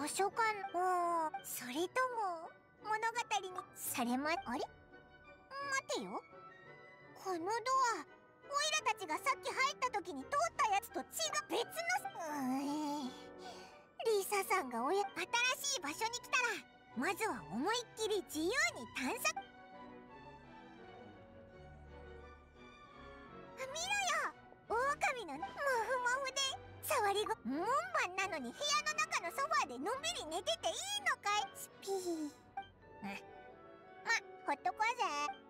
書館。それとも物語にされま。あれ、待てよ、このドア、オイラたちがさっき入った時に通ったやつと違う別の。リサさんが新しい場所に来たら、まずは思いっきり自由に探索。見ろよ、狼のモフモフで触り門番なのに部屋の中のソファーでのんびり寝てていいのかい。スピー。ま、ほっとこうぜ。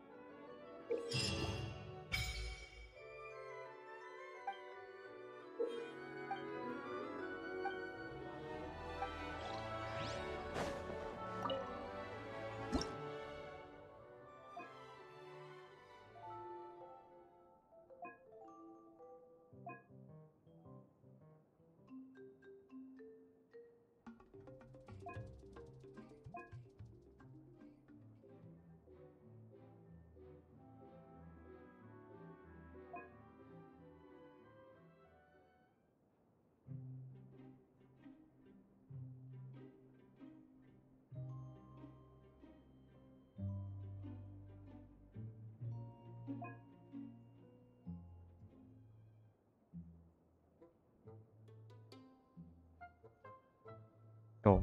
어.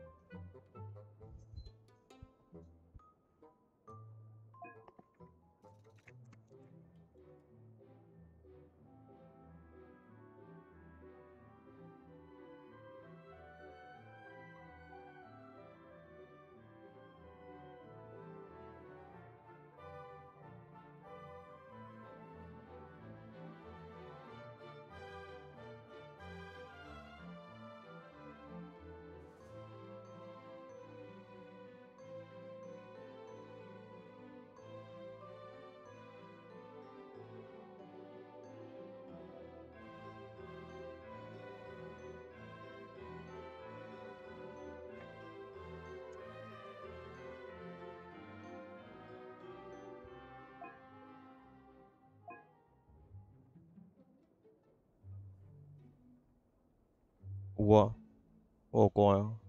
우와. 고마워요.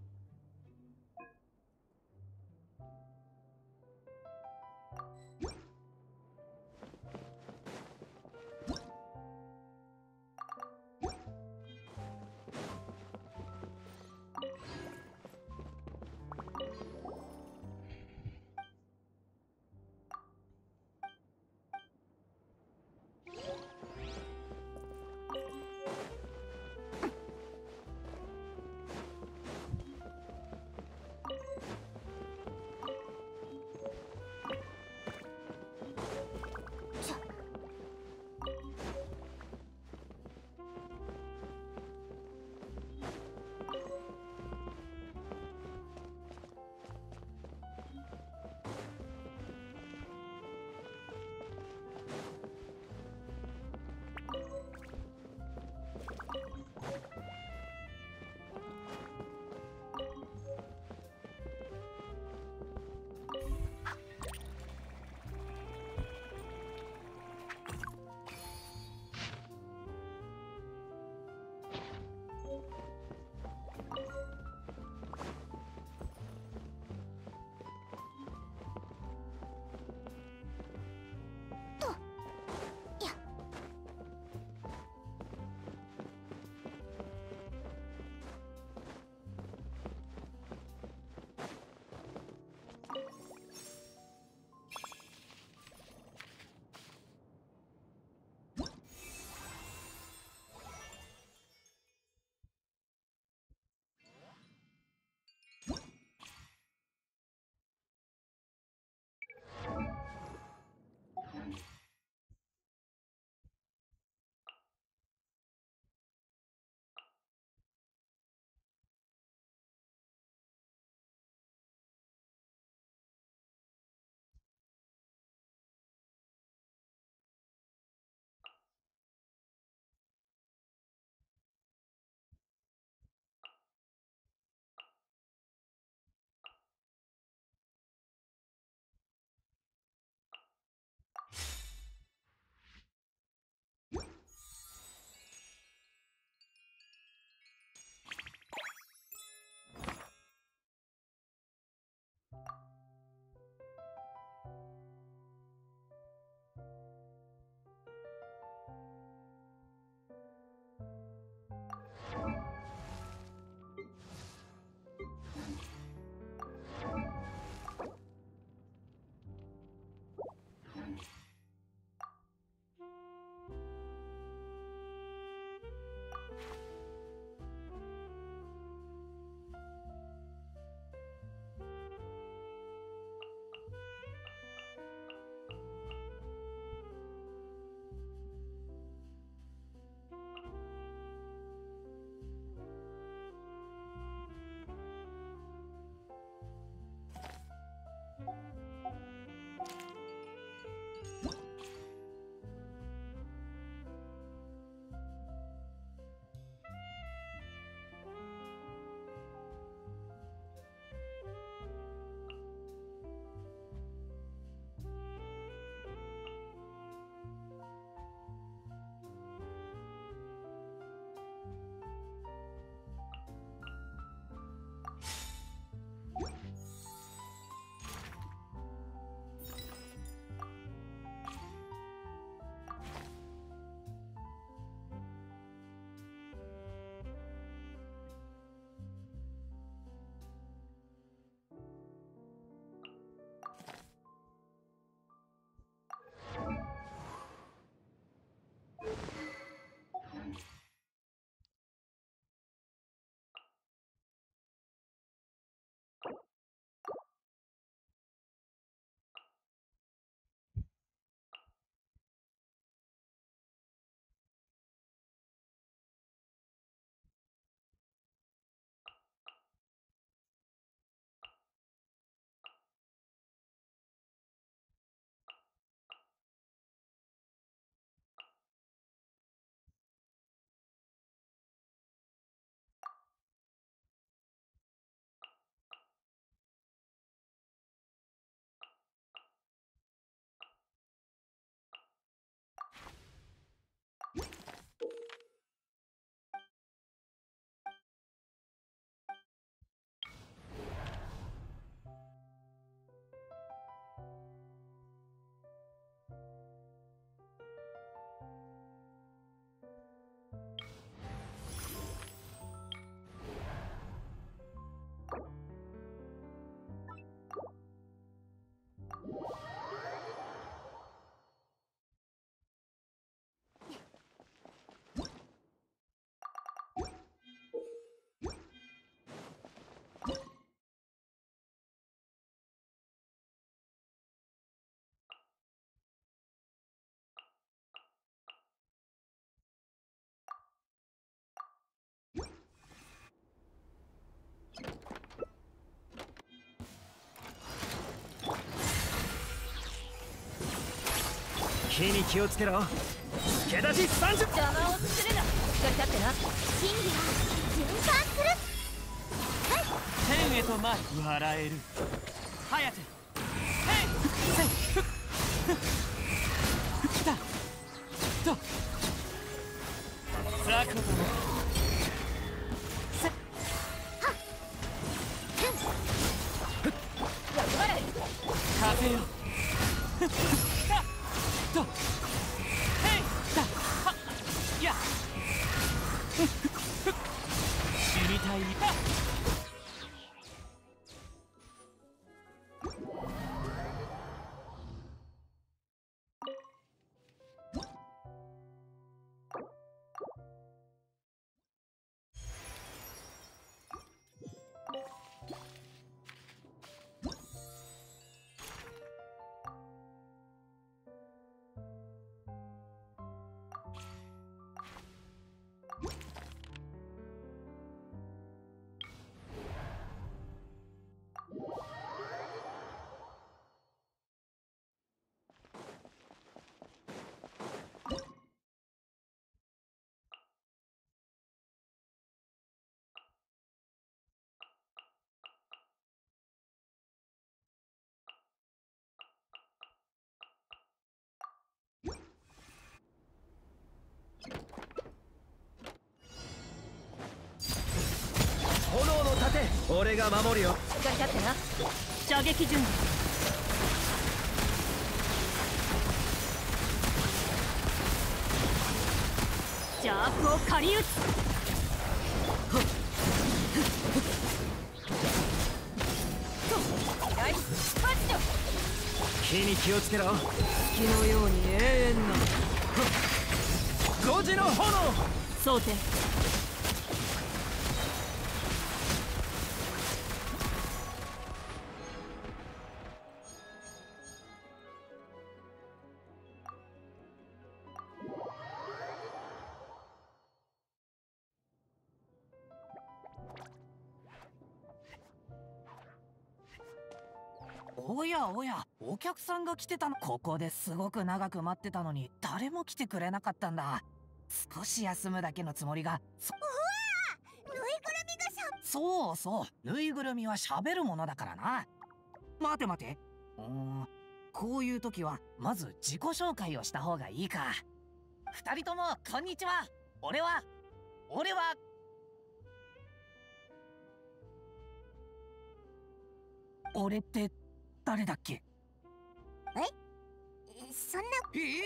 火に気をつけろ。助立ち30。 邪魔をするな。しっかり立ってな。 真偽は循環する。 天へと舞い笑える。早くへいせいふっふっきたとザコどもせっはっ頑張れ。 風よふったとへいたはっやふっふっ死にたいはっ炎の盾俺が守るよ。 しっかり立ってな。射撃準備。邪悪を狩り撃つ。左パチよ。 火に気をつけろ。 月のように永遠な 5時の炎。 蒼天。 おやおや、お客さんが来てたの。ここですごく長く待ってたのに誰も来てくれなかったんだ。少し休むだけのつもりが。 うわー、ぬいぐるみがそうそう、ぬいぐるみは喋るものだからな。待て待て、こういう時はまず自己紹介をした方がいいか。二人ともこんにちは。俺は俺って誰だっけ。 そんな真に受ける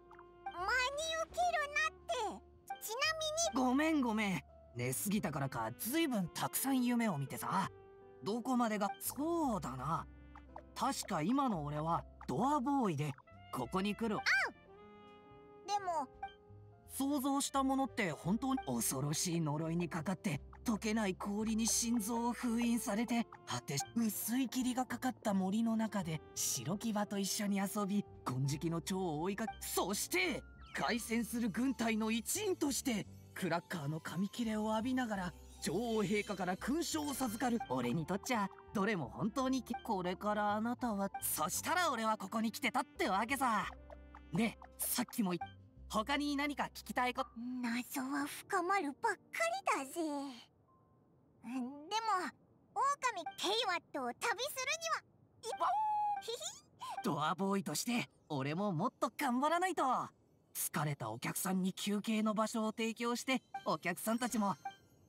なって。ちなみにごめんごめん、寝すぎたからかずいぶんたくさん夢を見てさ。どこまでが。そうだな、確か今の俺はドアボーイでここに来る。 でも想像したものって本当に恐ろしい呪いにかかって溶けない氷に心臓を封印されて、果て薄い霧がかかった森の中で白騎馬と一緒に遊び、金色の蝶を追いかけ、そして凱旋する軍隊の一員としてクラッカーの紙切れを浴びながら女王陛下から勲章を授かる。俺にとっちゃどれも本当に。これからあなたは。そしたら俺はここに来てたってわけさ。ねえ、さっきも他に何か聞きたいこと。 謎は深まるばっかりだぜ。でも狼テイワットを旅するにはヒヒドアボーイとして俺ももっと頑張らないと。疲れたお客さんに休憩の場所を提供して、お客さんたちも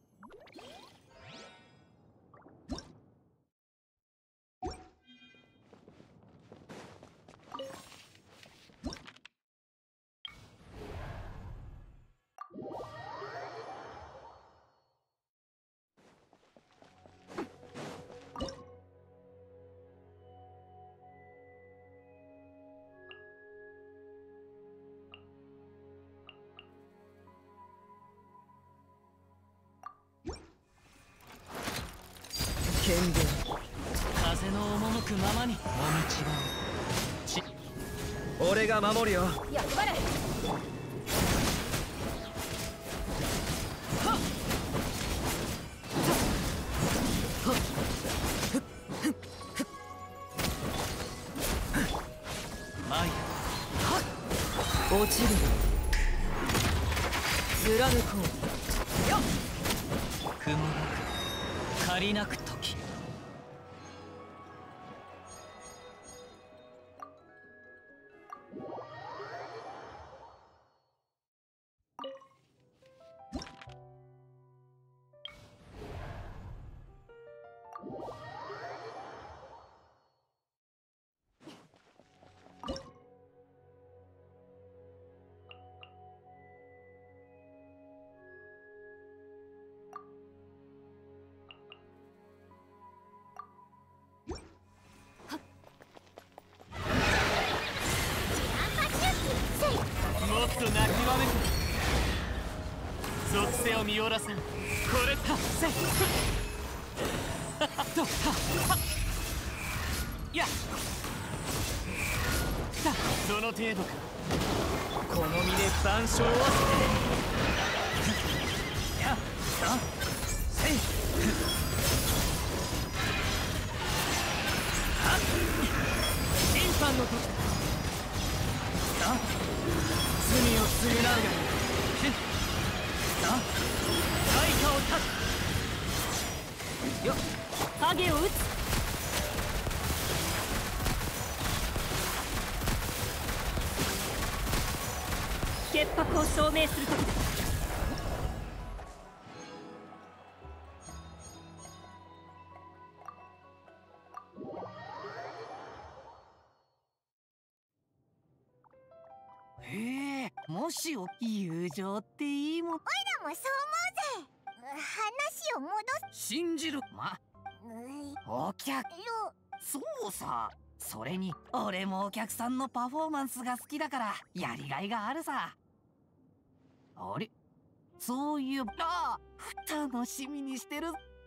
剣で風の赴くままにもみ違う。俺が守るよ。 役払い。 マイ落ちる貫こう。 よっ雲なく借りなく時。 もっと泣きわめく。属性を見おらせん。これ達成。とやだ、その程度か。この身で万象をやだせい審判の時だ。罪を償うがいい。対価を断つ。よっ、 影を打つ。潔白を証明する時だ。 へえ、もしお友情っていいもん。 おいらもそう思うぜ。話を戻信じるま、お客。 す。 そうさ。それに俺もお客さんのパフォーマンスが好きだからやりがいがあるさ。あれ、そういえば楽しみにしてる。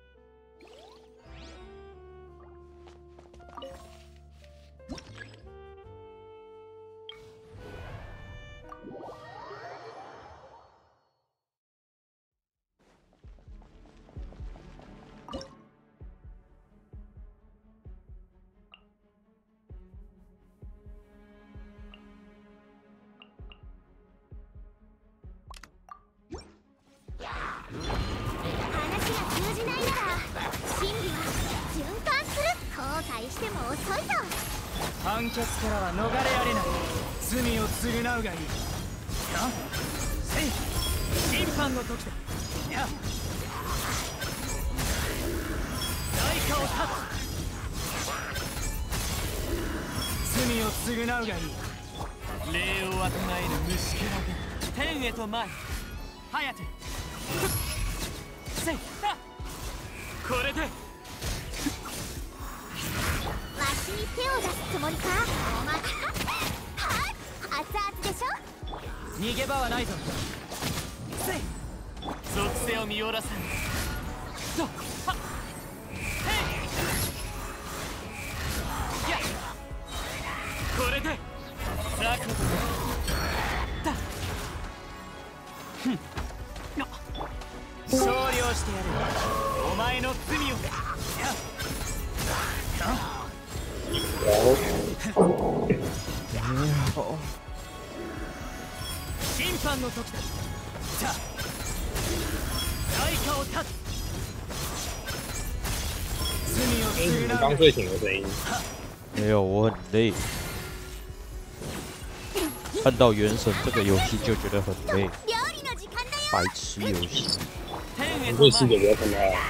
話が通じないなら真理は循環する。後悔しても遅いぞ。 判決からは逃れられない。罪を償うがいい。せい審判の時だ。や代価を断つ。罪を償うがいい。礼を与える虫けらで天へと舞い。はやてせいこれでわしに手を出すつもりか。お前はっ熱々でしょ。 逃げ場はないぞ。せい属性を見おらせん。とはっへいやこれでザクだふん勝利をしてやる。お前の罪を。や審判の時だ。さあ代価を断つ。罪を償うが刚睡醒的声音。 没有，我很累。看到《原神》这个游戏就觉得很累， 料理の時間だよ。 白痴游戏。 天へ不会と舞い。 试着别看他了。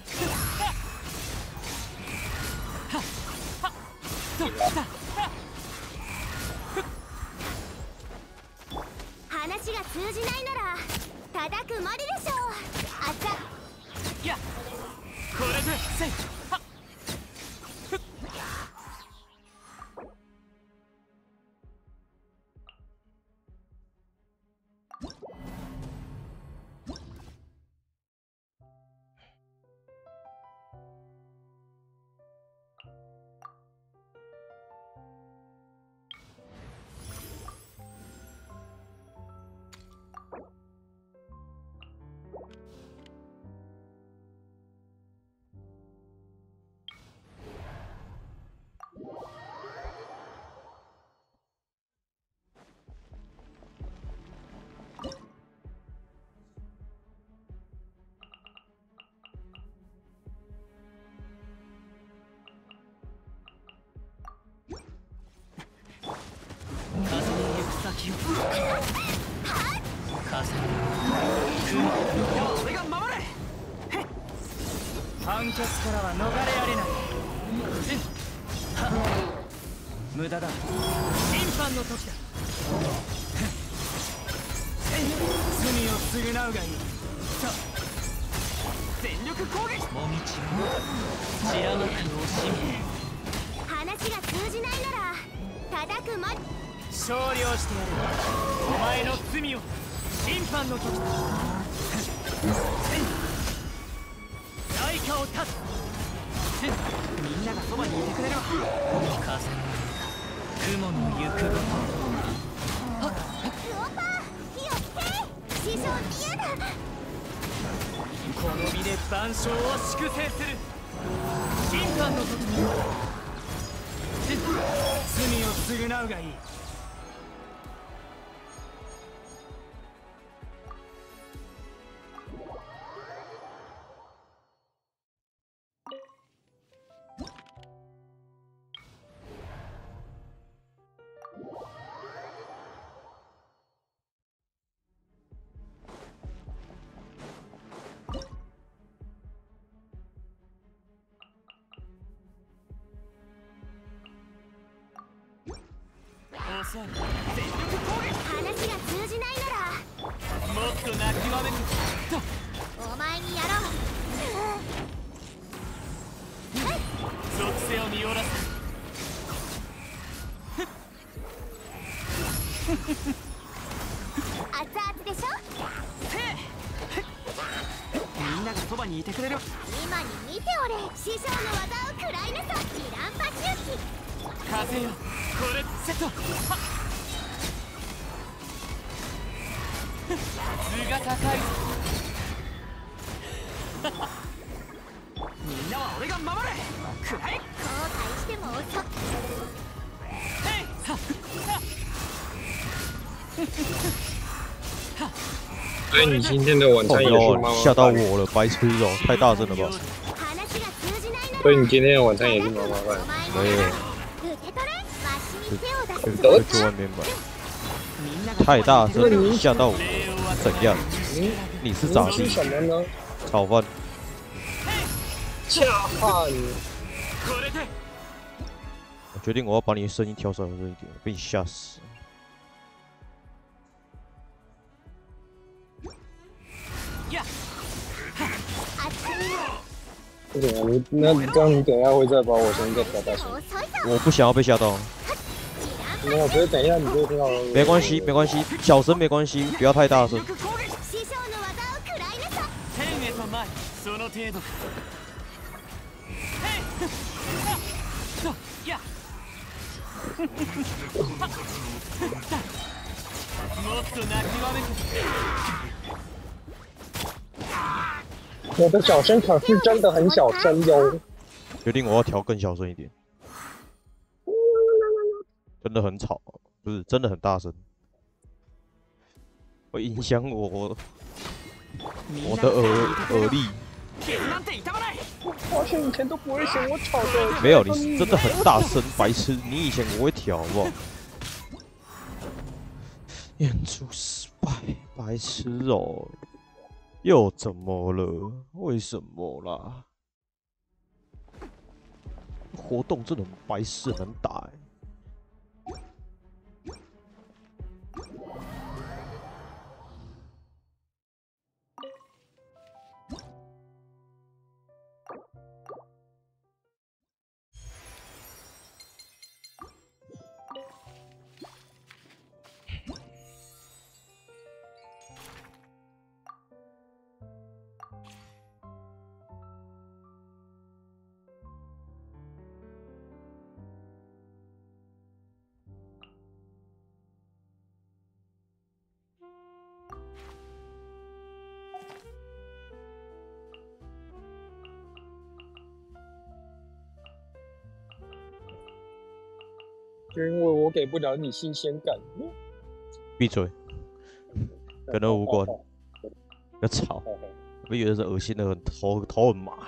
話が通じないなら叩くまででしょう。あざいやこれでせいはっを風雲俺が守れ。判決からは逃れられない。無駄だ。審判の時だ。罪を償うがいい。さあ全力攻撃。もみちを散らまく惜しみ。 話が通じないなら叩くま。 勝利をしてやる。お前の罪を。審判の時だ。代価を断つ。みんながそばにいてくれるわ。風の雲の行くごと。 クオパ火をつけ。師匠嫌だ。 この身で万象を粛清する。審判の時だ。罪を償うがいい。全力攻撃。 話が通じないならもっと泣きわめく。 お前にやろう。 属性を見下ろす。 熱々でしょ。 みんながそばにいてくれる。 今に見ておれ。師匠の技を食らいなさい。イランパチユキ。 風よこれセット。図が高い。みんなは俺が守れ。くらえ。 後悔しても遅く。 所以你今天的晚餐也是妈妈吓到饭。 我了，白痴哦，太大声了吧？ 話が通じないなら所以你今天的晚餐也是妈妈饭。 没有， 受け取れ。わしに手を出す。 就去外面买。太大声了，吓到我，怎样？你是咋地？ 你吃什么呢？ 炒饭。 恰饭。 我决定我要把你的声音调小声一点，被你吓死。 不行啊，那这样你等一下会再把我声音再调大声。 我不想要被吓到。 没有，所以等一下你就听到了。 没关系，没关系，小声没关系，不要太大声。 師匠の技を食らいなさい。 天へと前。その程度。や。もっと泣きわめく。 我的小声可是真的很小声哟。 决定我要调更小声一点。真的很吵，不是真的很大声，会影响我的耳力。 好像以前都不会嫌我吵的。 没有，你真的很大声，白痴！你以前我会调，好不好？演出失败，白痴哦！又怎么了？为什么啦？活动真的很白痴，很难打欸。 就因为我给不了你新鲜感。 闭嘴，跟那无关。不要吵，我以为是恶心的很，头很麻。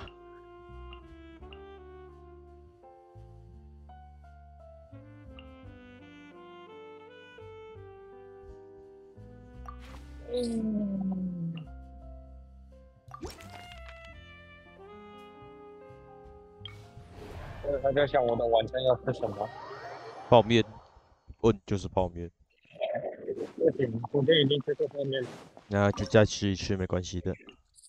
我还在想我的晚餐要吃什么。 泡面，问就是泡面， 不行，昨天已经吃过泡面了。 那就再吃一吃没关系的。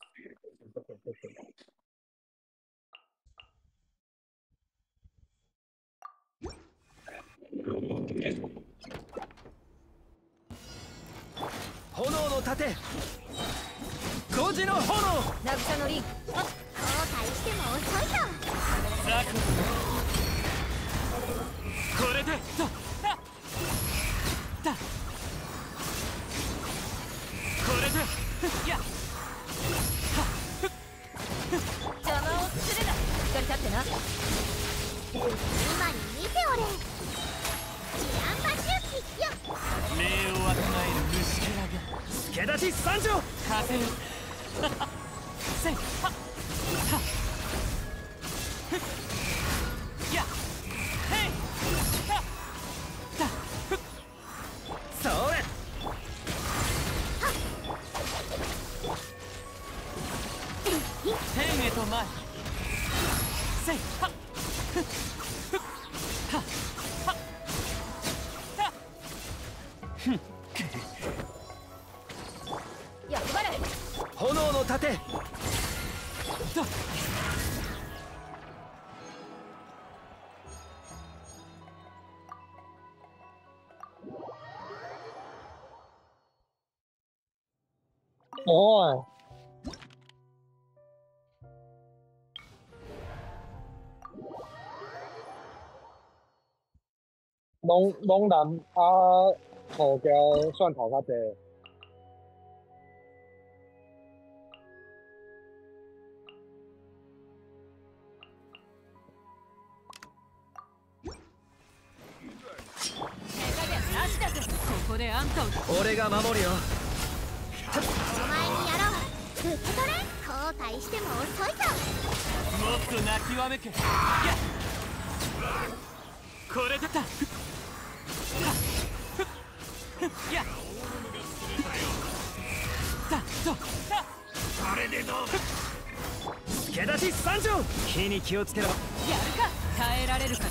炎の盾5時の炎渚のリン後悔しても遅いぞ。 ザクこれでとだこれでや邪魔をするな。しっかり立ってな。 今に見ておれ。治安バシュキよ。 命を与える虫けらが助立ち参上風よせいはっはっふっやへいはっだふっそれ天へと前せいはっふっふっはっはっはっふん役払い。 炎の盾だおい。龙南胡椒蒜頭較濟。 手加減なしだぜ。ここであんたを俺が守るよお前にやろう。受け取れ。後悔しても遅いぞ。 もっと泣きわめけやこれでだやだとこれでどう助立ち参上火に気をつけろやるか。耐えられるか。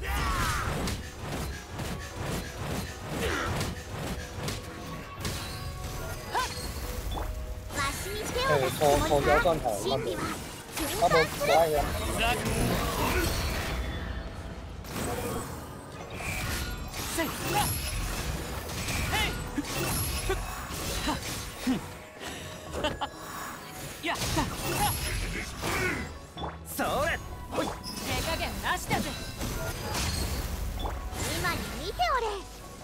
わしに手を出すつもりか。 胡椒蒜頭， 真理は循他不環する。 不愛呀。 ザクせいはへいはふんやったそれほい手加減なしだぜ。 今に見ておれ。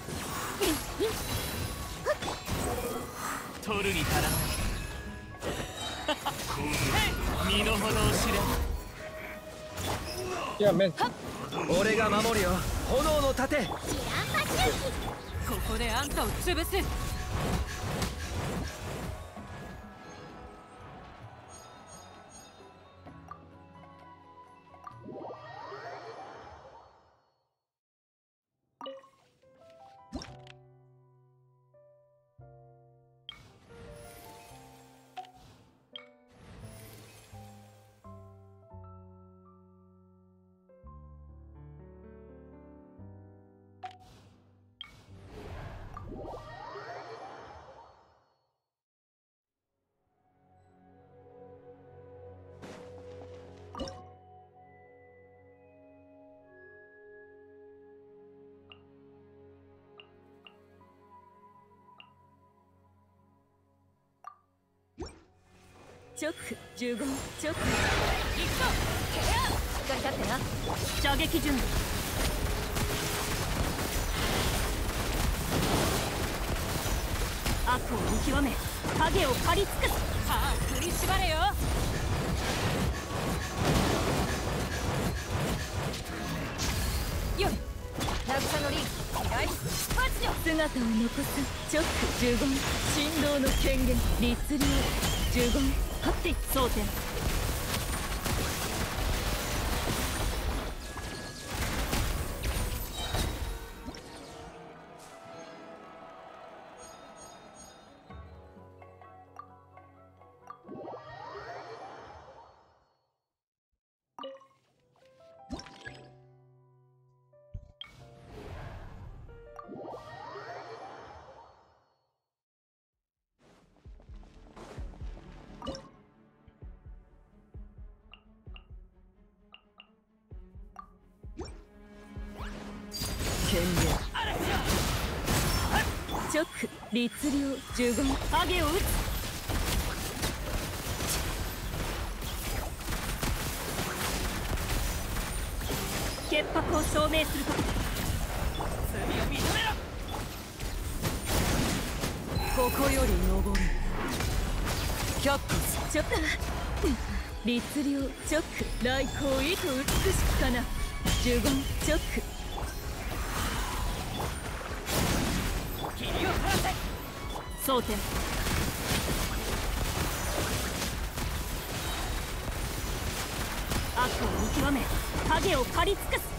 取るに足らないへい身の程を知いや、麺。 れ俺が守るよ炎の盾治安バシュキ。 ここであんたを潰す。直15直行くぞ。ケアしっかり立ってな。射撃準備。悪を見極め影を刈り尽くす。さあ振り絞れよ。よい渚のリン左発情。姿を残す直15振動の権限律令15はって争点。 直律令呪言ハゲを打つ。潔白を証明すること。 罪を認めろ。 ここより登る。却下す。ちょっと律令直来光意図美しきかな。呪言直霧を晴らせ。 争点。悪を見極め影を狩り尽くす。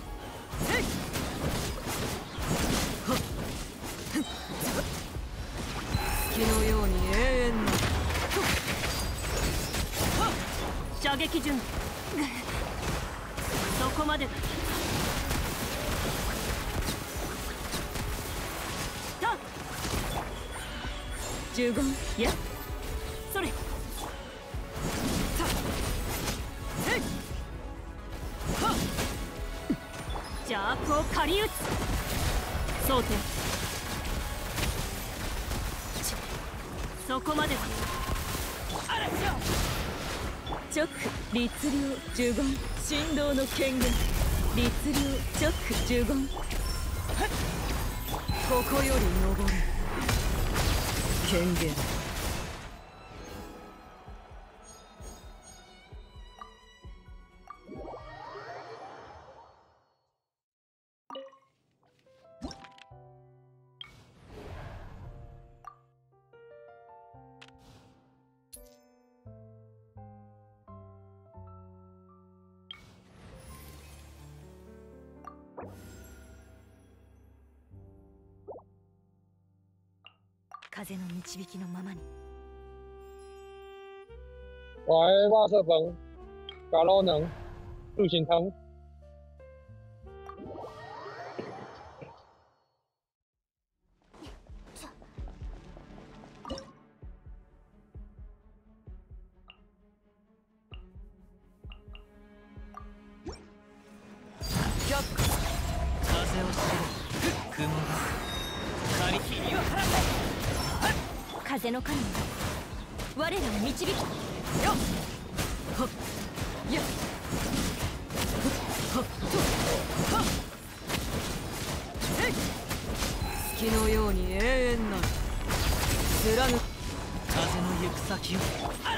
月のように永遠の射撃準備。そこまでだ。呪言やそれ。邪悪を狩り撃つ。争点。そこまでだ。直律令呪言神道の権限。律令直呪言。ここより登る権限。風の導きのままに。 喂，瓦瑟崩，嘎罗能，陆行汤。 風を知れ。雲が狩り霧を晴らせ。 風の神よ、我らを導き。よっはっやっはっとはっ。月のように永遠なる貫く風の行く先を。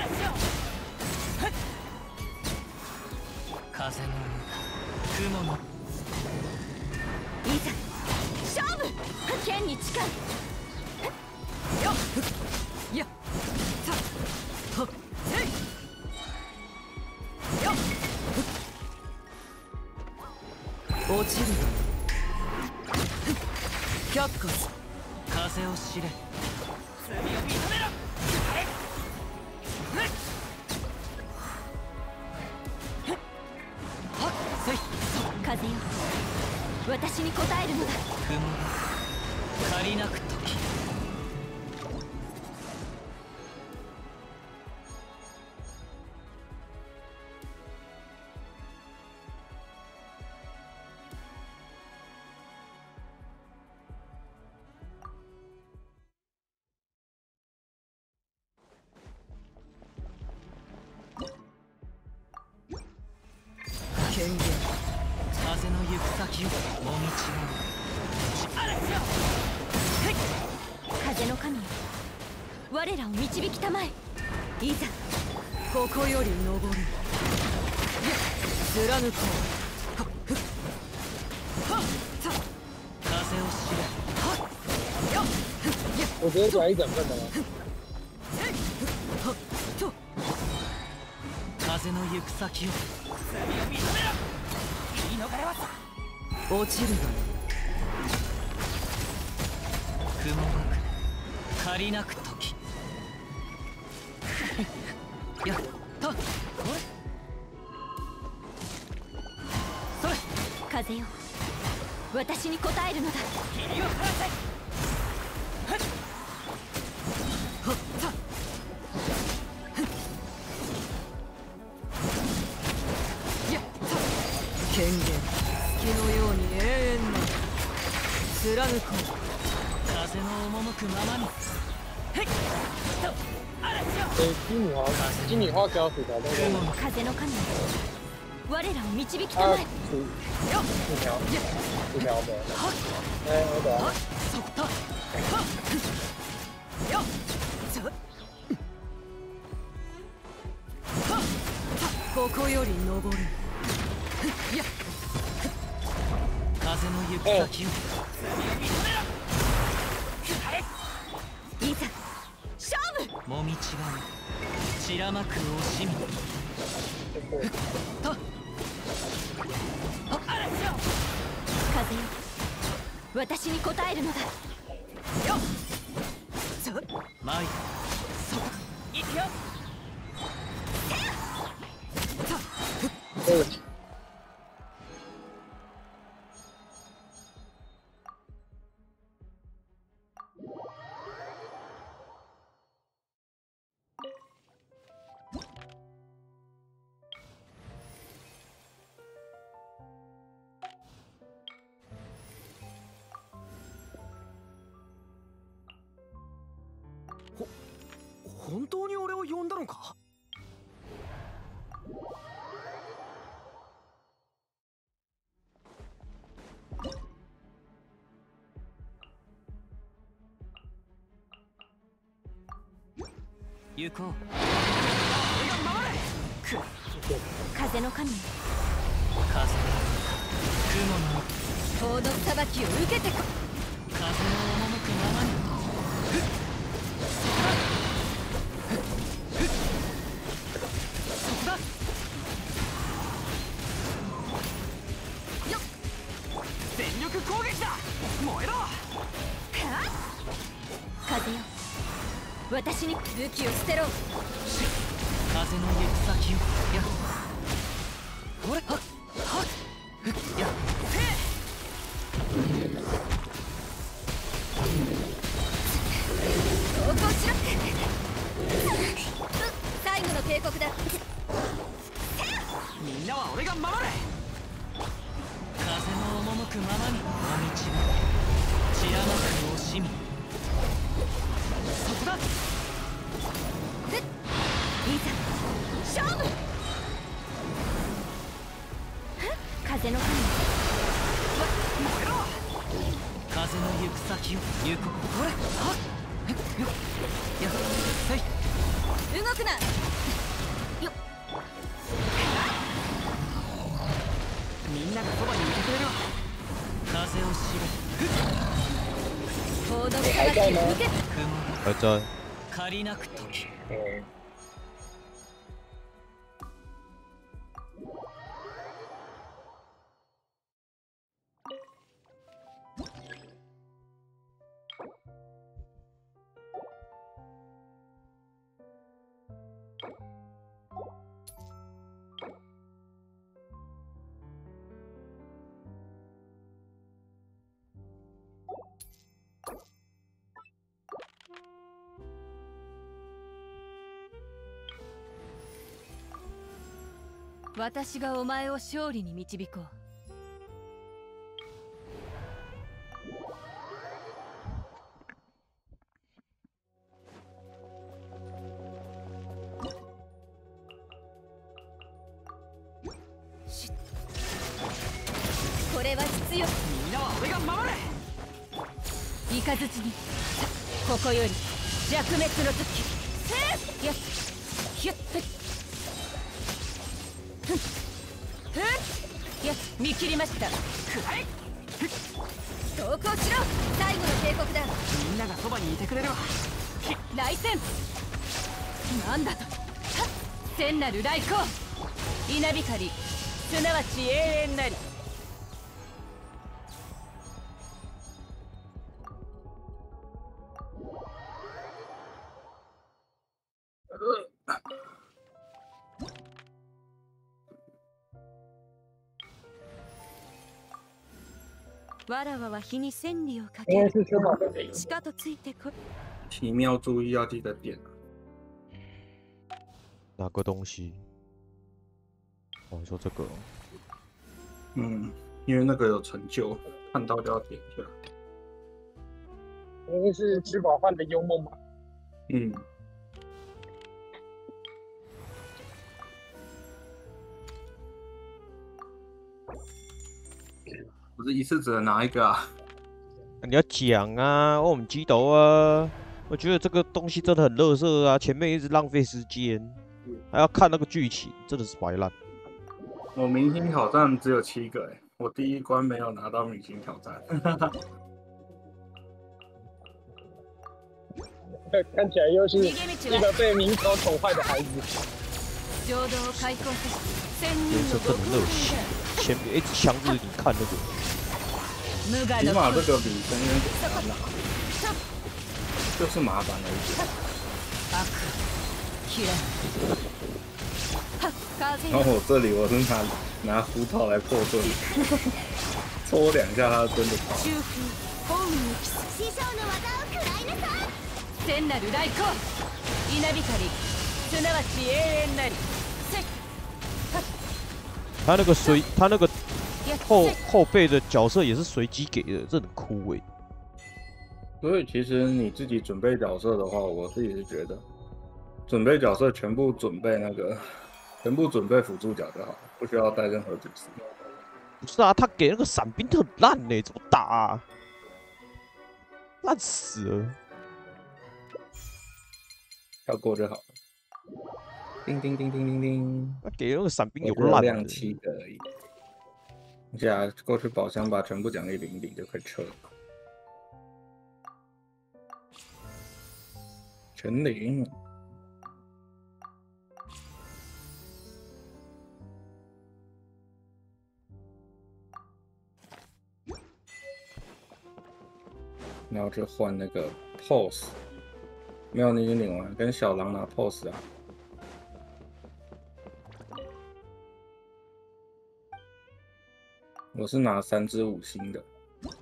風の雲の。 いざ勝負。剣に近い。よっやっさはっせいよっ落ちる。却下す。 風を知れ。罪を認めろ。 風よ、私に応えるのだ。 雲が借りなく時。 権限。 風の行く先をもみち風の神よ、我らを導きたまえ。いざここより登る。貫こう。 風を知れ。 我直接转一整份的吗？ 風の行く先を。罪を認めろ。言い逃れはさ。 落ちるが雲が借りなく時。やったこれそれ。 風よ、私に応えるのだ。 霧を晴らせ。 ほっさやった権限。月のように永遠な貫こう。 風の赴くままに。へっと嵐よ。 鸡米花椒薯条那雲个の風の神我らを導きた啊まえ。 薯条没了。哎，我懂了。 そこだ。はっよっちょっここより登る。 やっ風の行く先をいざ勝負。 もみちが散らまく惜しみと嵐よ。 風よ私に応えるのだ。 よっちょっ参るそこ行くよ。本当に俺を呼んだのか。行こう。俺が守れ。 風の神風雲の法の裁きを受けてこ。 風の赴くままに。そこだ。よっ全力攻撃だ。燃えろ。 風よ私に武器を捨てろ。 風の行く先をやっほれはっはっやっ投降しろ。最後の警告だ。 みんなは俺が守れ。風の赴くままに道が散らまく惜しみそこだ。 いざ勝負。風の神燃えろ。風の行く先を行こう。ほれはっよっやっはい動くな。 みんながそばにいてくれるわ。風を知れ。 法の裁きを受けて。 雲还在。 借りなく時。 嗯， 私がお前を勝利に導こう。これは必要。 みんなは俺が守れ。 雷にここより弱滅の時。やっひゅっとやっ見切りました。投降しろ。最後の警告だ。 みんながそばにいてくれるわ。 来戦なんだと。聖なる来光稲光すなわち永遠なり。わらわは日に千里をかけ应该る。 是修好的。 しかとついてこ。 奇妙注意要记得点。 哪个东西？哦，你说这个哦。 嗯，因为那个有成就，看到就要点一下。 因为是吃饱饭的幽梦嘛。 嗯，不是一次只能拿一个啊。 你要讲啊，我们记得啊。我觉得这个东西真的很垃圾啊，前面一直浪费时间，还要看那个剧情，真的是白烂。 我明星挑战只有7个哎，我第1关没有拿到明星挑战。 看起来又是一个被明朝宠坏的孩子。 浄土を開墾せし千颜色真的人の極热血，前面一直强制你看那个。 無我の起码这个比深渊简单啦，就是麻烦而已。 悪嫌いはっ風然后我这里我是拿胡桃来破盾，戳2下他真的跑。 中風本を期す師匠の技を食らいなさい。 天なる来光稲光すなわち永遠なりせ他那个や后背的角色也是随机给的，这很酷欸。 所以其实你自己准备角色的话，我自己是觉得，准备角色全部准备全部准备辅助角就好，不需要带任何主司。 不是啊，他给那个伞兵很烂呢，怎么打啊？烂死了。 跳过就好了。叮叮叮叮叮叮， 他给那个伞兵有我烂的。 量7个而已。接下来过去宝箱把全部奖励领就可以撤了。全领。然后去换那个 pose， 没有，你已经领完，跟小狼拿 pose 啊。我是拿3只5星的。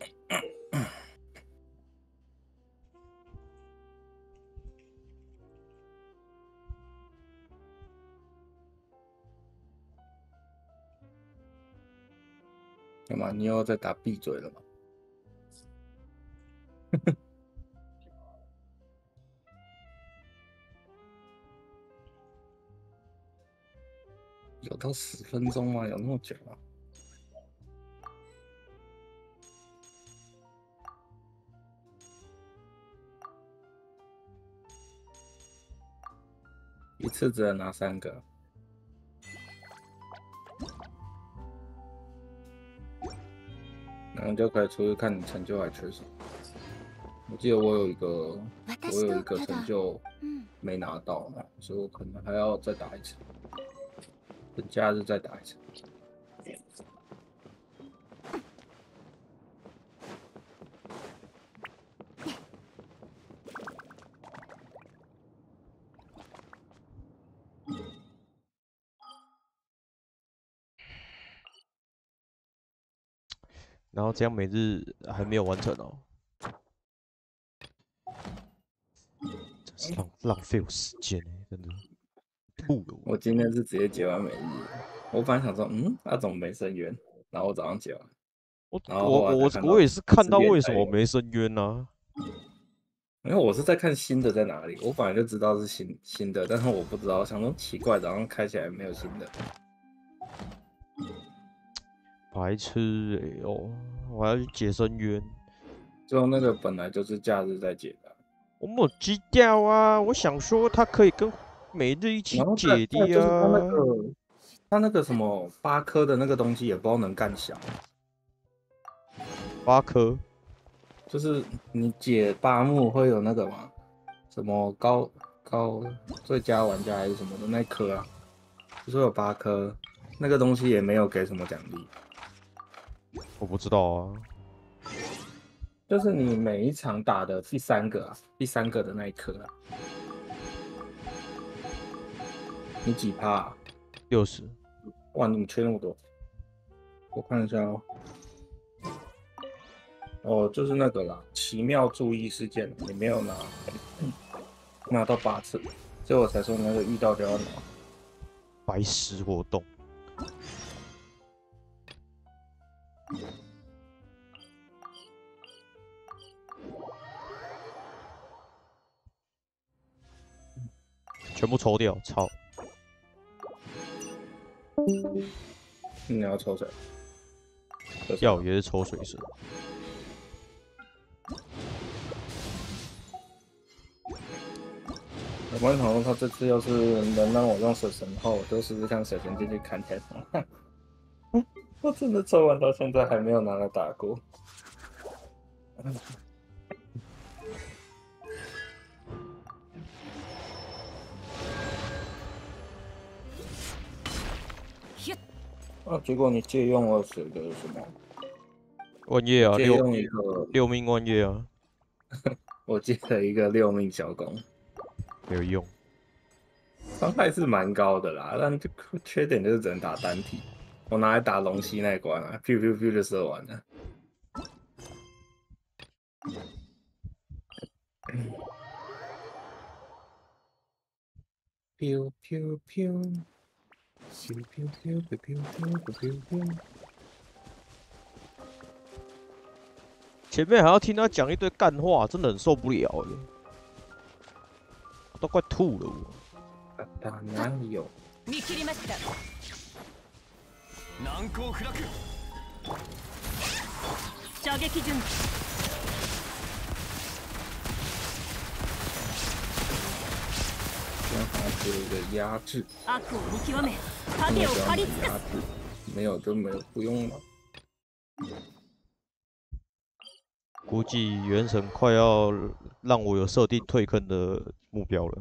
干嘛？你又要再打闭嘴了吗？有到10分钟吗？有那么久吗？一次只能拿3个。然后就可以出去看你成就还缺什么。我记得我有一个成就没拿到嘛，所以我可能还要再打一次，等假日再打一次。 然后这样每日还没有完成哦，真是浪费我时间哎，真的吐了我。 我今天是直接结完每日，我本来想说，那怎么没深渊？然后我早上结完，然后后来才看到我也是看到 10点为什么才没深渊呢？ 因为我是在看新的在哪里，我本来就知道是新的，但是我不知道，想说奇怪，早上开起来没有新的。 白痴哎哦，我还要去解深渊。 最后那个本来就是假日在解的， 我没有击掉啊！我想说它可以跟每日一起然后解的就是啊。 他那个什么8颗的那个东西也不知道能干小， 8颗， 就是你解8幕会有那个嘛，什么高最佳玩家还是什么的那颗啊，就是有8颗，那个东西也没有给什么奖励。 我不知道啊。 就是你每一场打的第3个的那一颗啊，你几趴啊 60。 哇，你缺那么多，我看一下哦。哦，就是那个啦，奇妙注意事件，你没有拿到8次，所以我才说那个遇到就要拿。 白痴活动。 全部抽掉，操！ 你要抽谁？ 要也是抽水神。 我蛮想说，他这次要是能让我用水神的话，我就试试看水神进去砍铁桶。我真的抽完到现在还没有拿来打过。啊！结果你借用了谁的什么？ 万叶啊， 借用一个六命万叶啊， 我借了一个6命小弓， 没有用。 伤害是蛮高的啦，但就缺点就是只能打单体。我拿来打龙息那一关啊，pew pew pew 就射完了。pew pew pew。 前面还要听他讲一堆干话，真的很受不了耶，都快吐了我。 哪有？ 見切りました。 難攻不落。 射撃準備。 让他做一个压制。 悪を見極め、影を狩り尽くす。 没有就没有，不用了。 估计原神快要让我有设定退坑的目标了。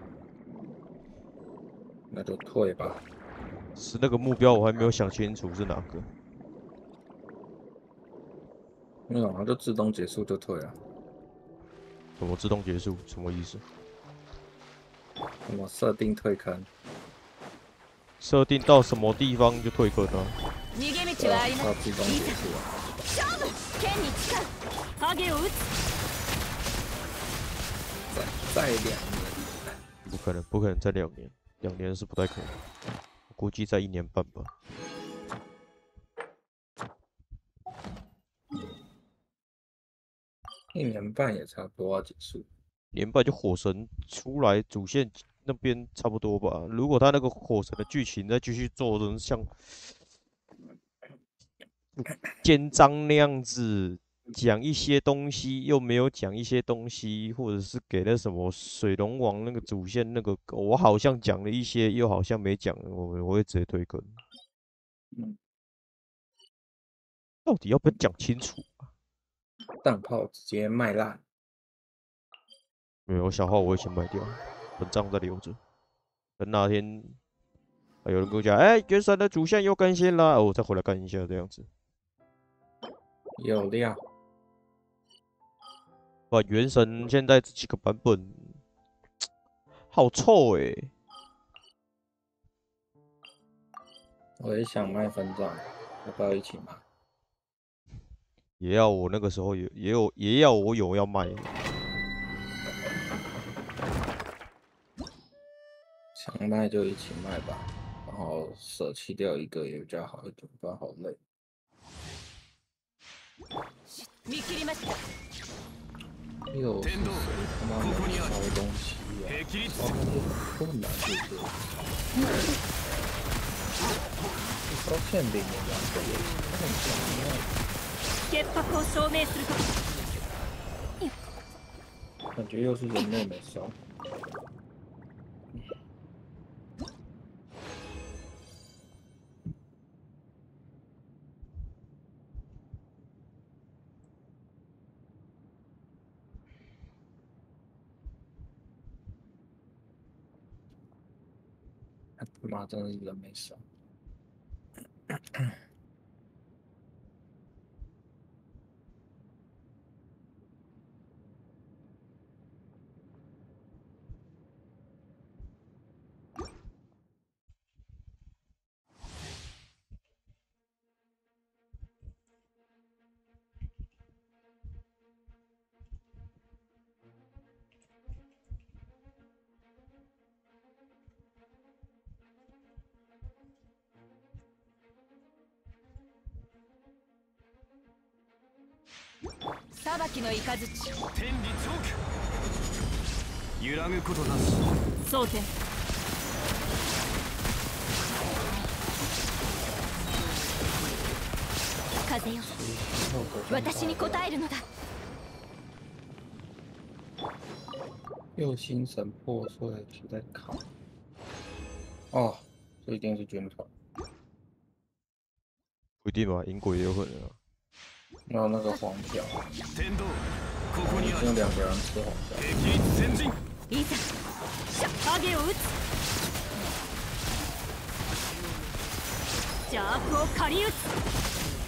那就退吧。 是那个目标，我还没有想清楚是哪个。 没有啊，就自动结束就退了。 什么自动结束？什么意思？ 什么设定退坑？ 设定到什么地方就退坑啊？ 逃げ道はあります。 到自动结束啊。 勝負！剣に誓う。影を打つ。 再2年。 不可能，不可能再2年，2年是不太可能。我估计在1年半吧。 1年半也差不多要结束。 1年半就火神出来主线那边差不多吧。如果他那个火神的剧情再继续做成像肩章那样子，讲一些东西又没有讲一些东西，或者是给那什么水龙王那个主线那个，我好像讲了一些，又好像没讲，我会直接推坑。到底要不要讲清楚啊？ 弹炮直接卖烂。 没有小号我会先卖掉，本账再留着，等哪天有人跟我讲，哎，原神的主线又更新了，我再回来干一下这样子。 有料。 哇，原神现在这几个版本好臭哎、欸！ 我也想卖分账，要不要一起买？ 也要我那个时候也要我有要卖。 想卖就一起卖吧，然后舍弃掉一个也比较好一点，不然好累。 見切りました。 又是谁他妈没烧东西啊？烧那些困难对不对？烧馅饼也两个也行，很强啊。 潔白を証明すると。 感觉又是人类没烧。他妈真的是人没烧。 裁きの雷。 天理チョーク。 揺らぐことなし。 争点。風よ、私に答えるのだ。 右心神破碎是在考。哦，这一定是军团。 不一定吧，银鬼也有可能啊。 然后那个黄条， 天道ここにある。 用2个人吃黄条。 敵前進。 いざ、影を撃つ。邪悪を狩り撃つ。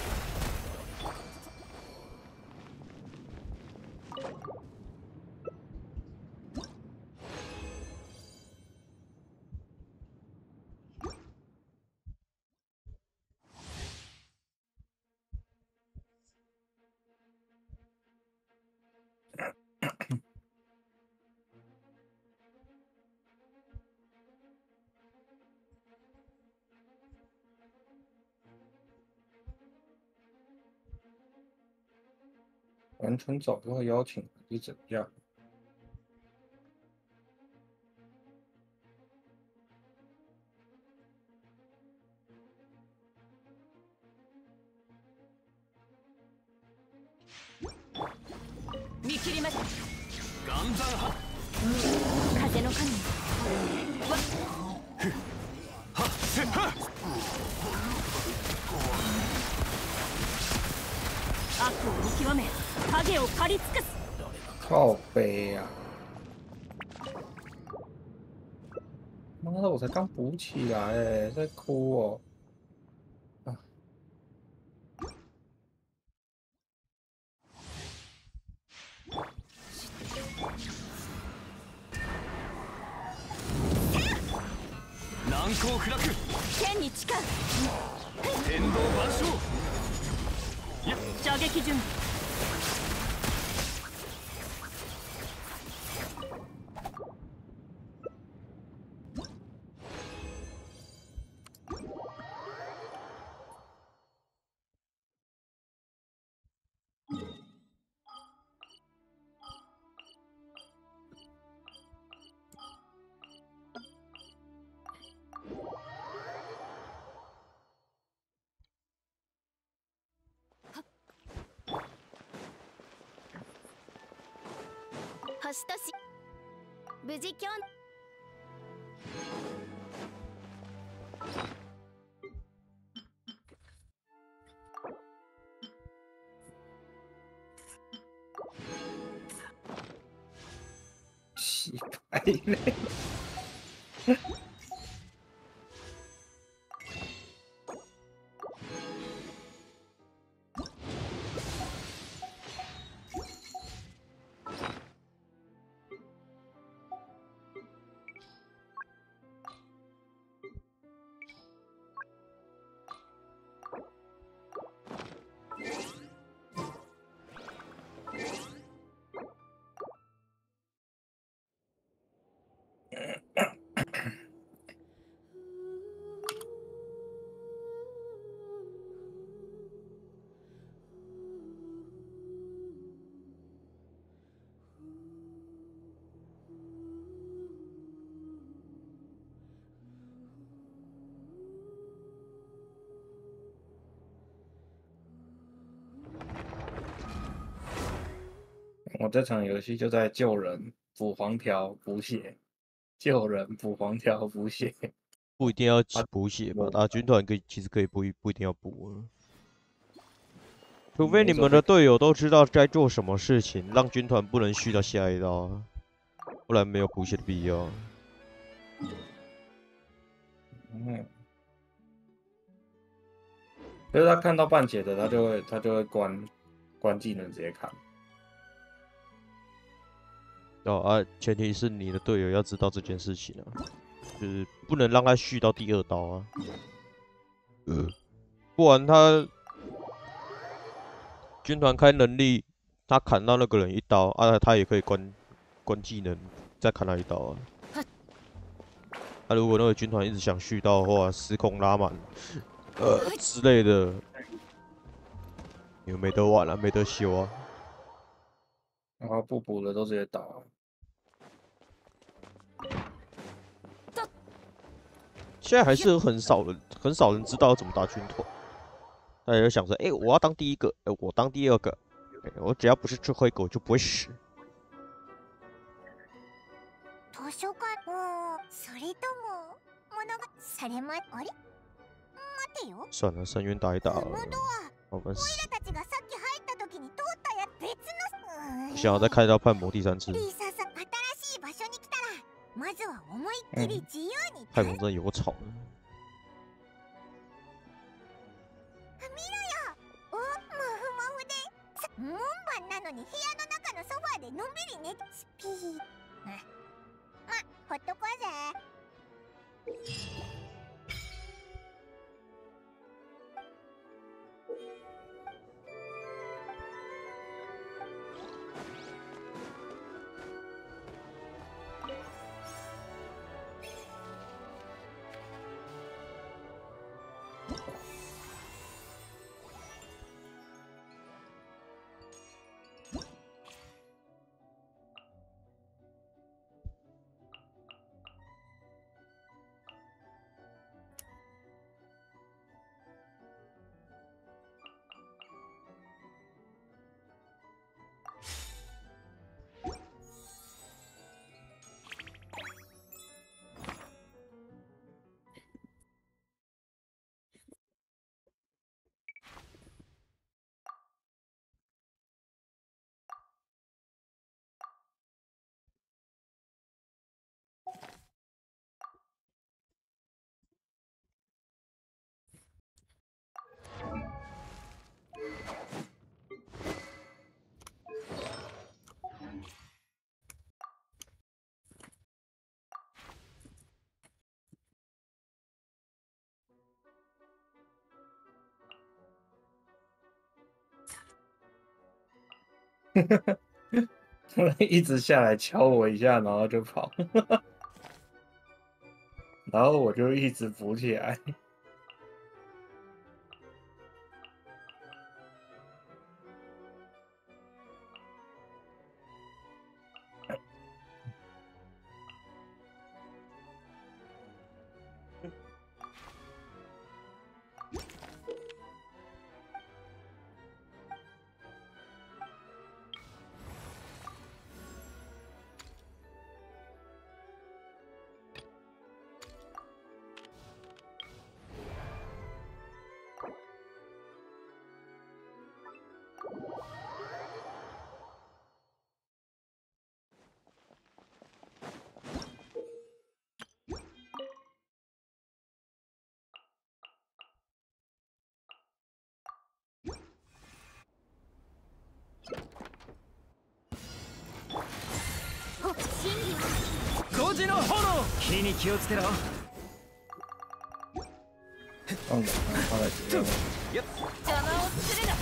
完全找不到邀请是怎样？ 見切りました。 岩山派。 風の神。わっ。 はっせっは。 悪を見極め、影を狩り尽くす。 靠背啊！妈的，我才刚补起来，在哭哦。啊！ 難攻不落。 天に誓う。 天道万象。 射撃準備。 星とし無事キョン失败嘞！我这场游戏就在救人、补黄条、补血，救人、补黄条、补血。 不一定要补血吧？打军团其实可以不一定要补，除非你们的队友都知道该做什么事情，让军团不能续到下一刀，不然没有补血的必要。 嗯，可是他看到半血的，他就会关技能直接砍。 哦啊，前提是你的队友要知道这件事情啊，就是不能让他续到第2刀啊，不然他军团开能力，他砍到那个人1刀啊，他也可以关技能，再砍他1刀啊。那如果那个军团一直想续到的话，时空拉满，之类的，你们没得玩了，没得修啊。 然后不补的都直接打。 现在还是很少人知道要怎么打军团。大家就想说，我要当第一个，我当第二个，我只要不是最后一个，我就不会死。 図書館それとも物がされまあれ待てよ。 算了，深渊打一打了。我们オイラたちがさっき入った時に通ったや別の不想要再看到叛魔第3次。 リーサさん、新しい場所に来たらまずは思いっきり自由に太空真的有吵。 門番なのに部屋の中のソファーでのんびり寝スピーまほっとこうぜ。 一直下来敲我一下，然后就跑，然后我就一直扶起来。 5時の炎、火に気をつけろ。 放在这边。 邪魔をするな。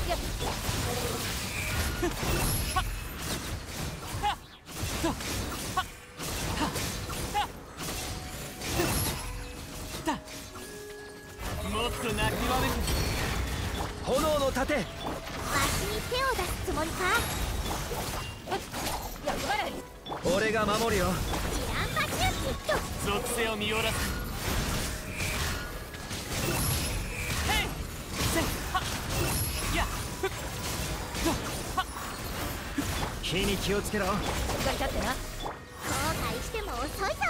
もっと泣きわめく。炎の盾。 わしに手を出すつもりか。 俺が守るよ。 チランパチュッ属性を見下ろす。火に気をつけろ。 後悔しても遅いぞ。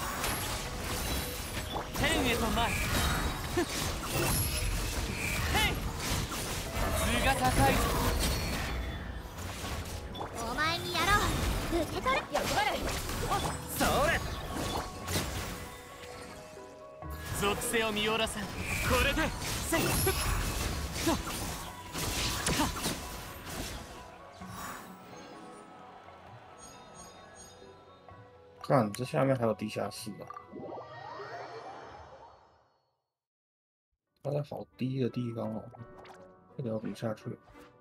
天へと前。図が高いぞ。 お前にやろう。受け取る。 それ。属性を見下ろさん。これでせい。 看，这下面还有地下室啊！它在好低的地方哦，这个要怎么下去？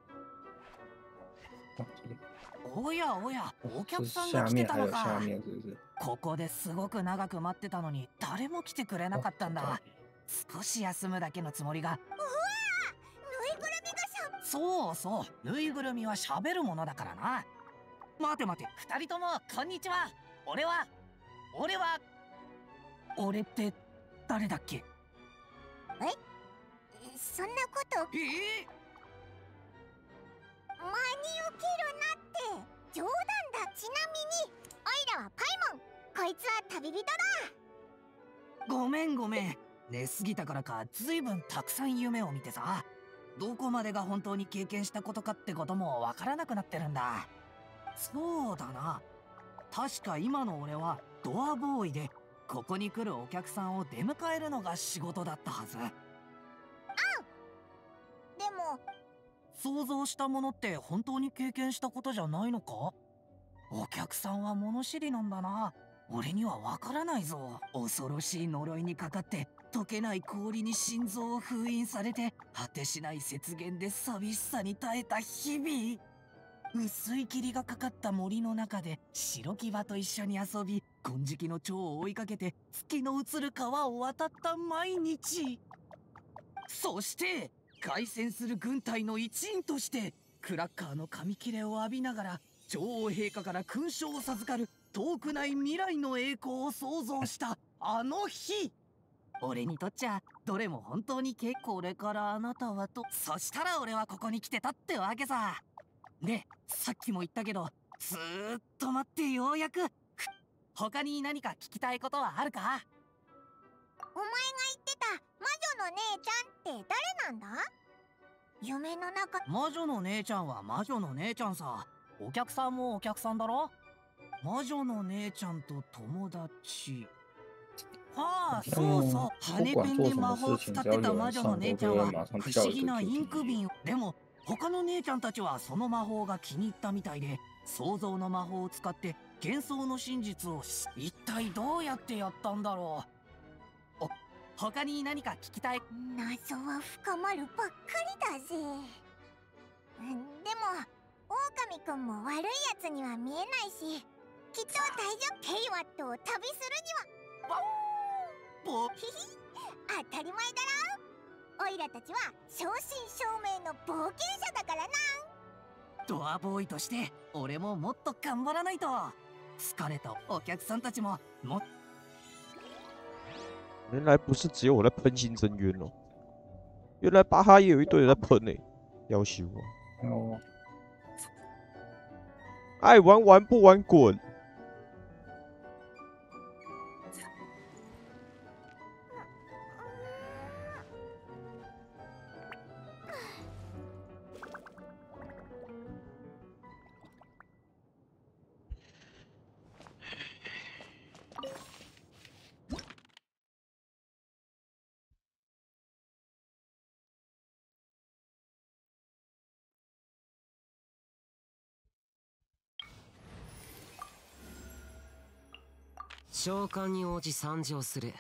啊，这里。 おやおや、お客さん下が来て面还有たのか。 下面是不是？ ここですごく長く待ってたのに誰も来てくれなかったんだ。少し休むだけのつもりが。 ぬいぐるみがそうそう、ぬいぐるみは喋るものだからな。待て待て、二人ともこんにちは。俺って誰だっけ？ そんなこと真に受けるなって冗談だ。ちなみにオイラはパイモン、こいつは旅人だ。 ごめん。寝すぎたからかずいぶんたくさん夢を見てさ、どこまでが本当に経験したことかってこともわからなくなってるんだ。そうだな、確か今の俺はドアボーイで、ここに来るお客さんを出迎えるのが仕事だったはず。 でも想像したものって本当に経験したことじゃないのか？お客さんは物知りなんだな。俺にはわからないぞ。恐ろしい呪いにかかって溶けない氷に心臓を封印されて、果てしない雪原で寂しさに耐えた日々。薄い霧がかかった森の中で白騎馬と一緒に遊び、金色の蝶を追いかけて月の映る川を渡った毎日。そして凱旋する軍隊の一員としてクラッカーの紙切れを浴びながら女王陛下から勲章を授かる遠くない未来の栄光を想像したあの日。俺にとっちゃどれも本当にこれからあなたはと。そしたら俺はここに来てたってわけさ。で、さっきも言ったけど、ずーっと待ってようやく。他に何か聞きたいことはあるか？ お前が言ってた魔女の姉ちゃんって誰なんだ？夢の中。 魔女の姉ちゃんは魔女の姉ちゃんさ。お客さんもお客さんだろ。魔女の姉ちゃんと友達。ああ、そうそう。羽ペンで魔法を使ってた魔女の姉ちゃんは不思議なインク瓶。でも他の姉ちゃんたちはその魔法が気に入ったみたいで、想像の魔法を使って幻想の真実を一体どうやってやったんだろう。他に何か聞きたい？ 謎は深まるばっかりだぜ。でも狼くんも悪いやつには見えないし、きっと大丈夫。ヘイワットを旅するにはヒヒ当たり前だろ。オイラたちは正真正銘の冒険者だからな。 ドアボーイとして俺ももっと頑張らないと。疲れたお客さんたちももっ。 原来不是只有我在喷新真渊哦，原来巴哈也有一堆人在喷呢，要修啊！ 哦， 爱玩玩不玩滚！ 召喚に応じ参上する。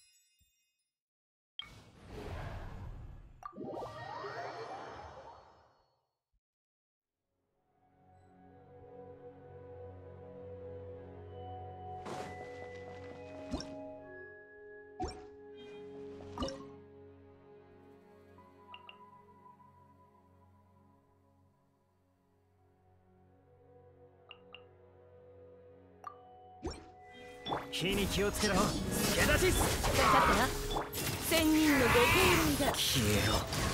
火に気をつけろ。助立ち。 さてな、千人のご高齢だ。 消えろ。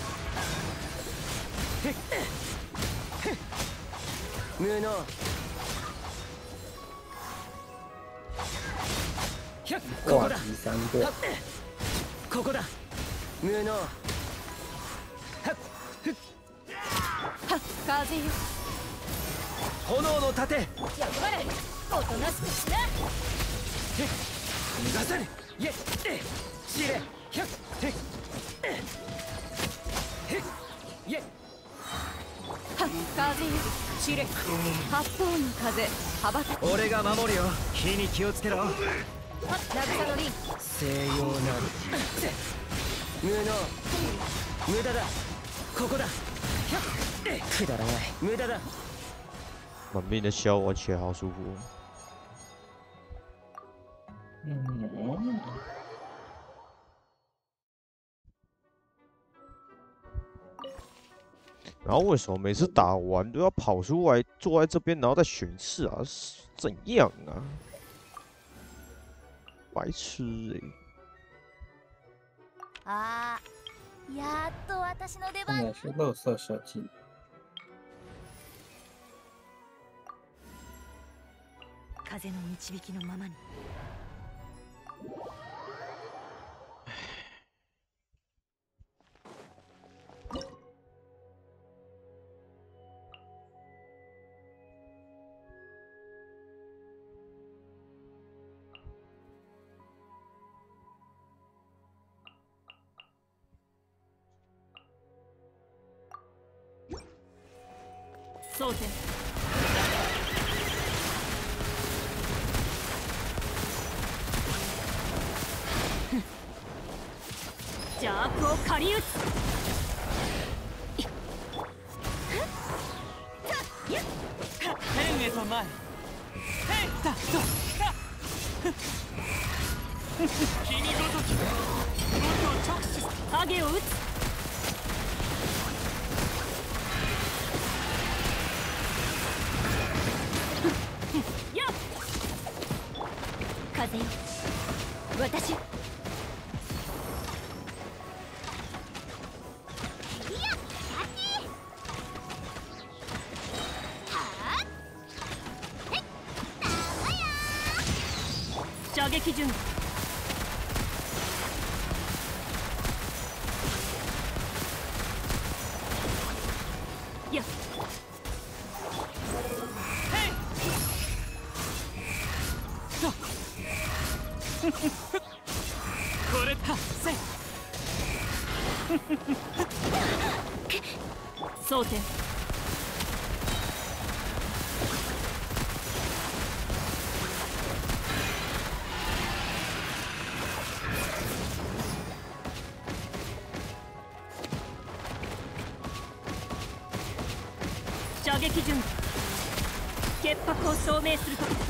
無能。 ここだ。 第3個。 ここだ。 無能。 はっ、風よ。 炎の盾。 やっぱりおとなしくしな。 逃がさぬ。イエッシレヒャッヘッヘッイエッ。 はっ、風よ。シレ八方の風羽ばたく。 俺が守るよ。火に気をつけろ。 はっ、渚のリン。 西洋なる。 無能。無駄だ。 ここだ。 くだらない。無駄だ。 满面的笑，玩起来好舒服。然后为什么每次打完都要跑出来坐在这边，然后再选一次啊？是怎样啊？白痴欸！ あー、やっと私の出番。 那些垃圾小技能。 風の導きのままに。蒼天邪悪を狩り撃つ。 天へと前。へいたと。君ごとき僕を直視す。 影を撃つ。やっ風よ私よ。射撃順。やっこれだせい。 蒼天射撃順。潔白を証明するときだ。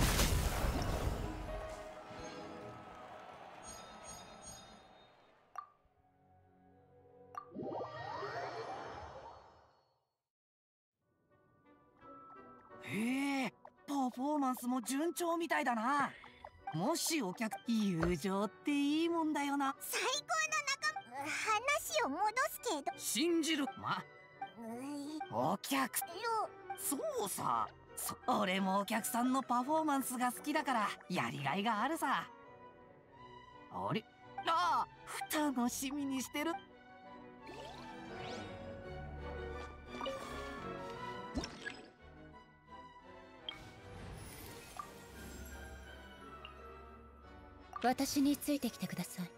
へえ、パフォーマンスも順調みたいだな。もしお客、友情っていいもんだよな。 最高の仲間。話を戻すけど。 信じる。お客、そうさ。俺もお客さんのパフォーマンスが好きだからやりがいがあるさ。あれ、ああ、楽しみにしてる。 私についてきてください。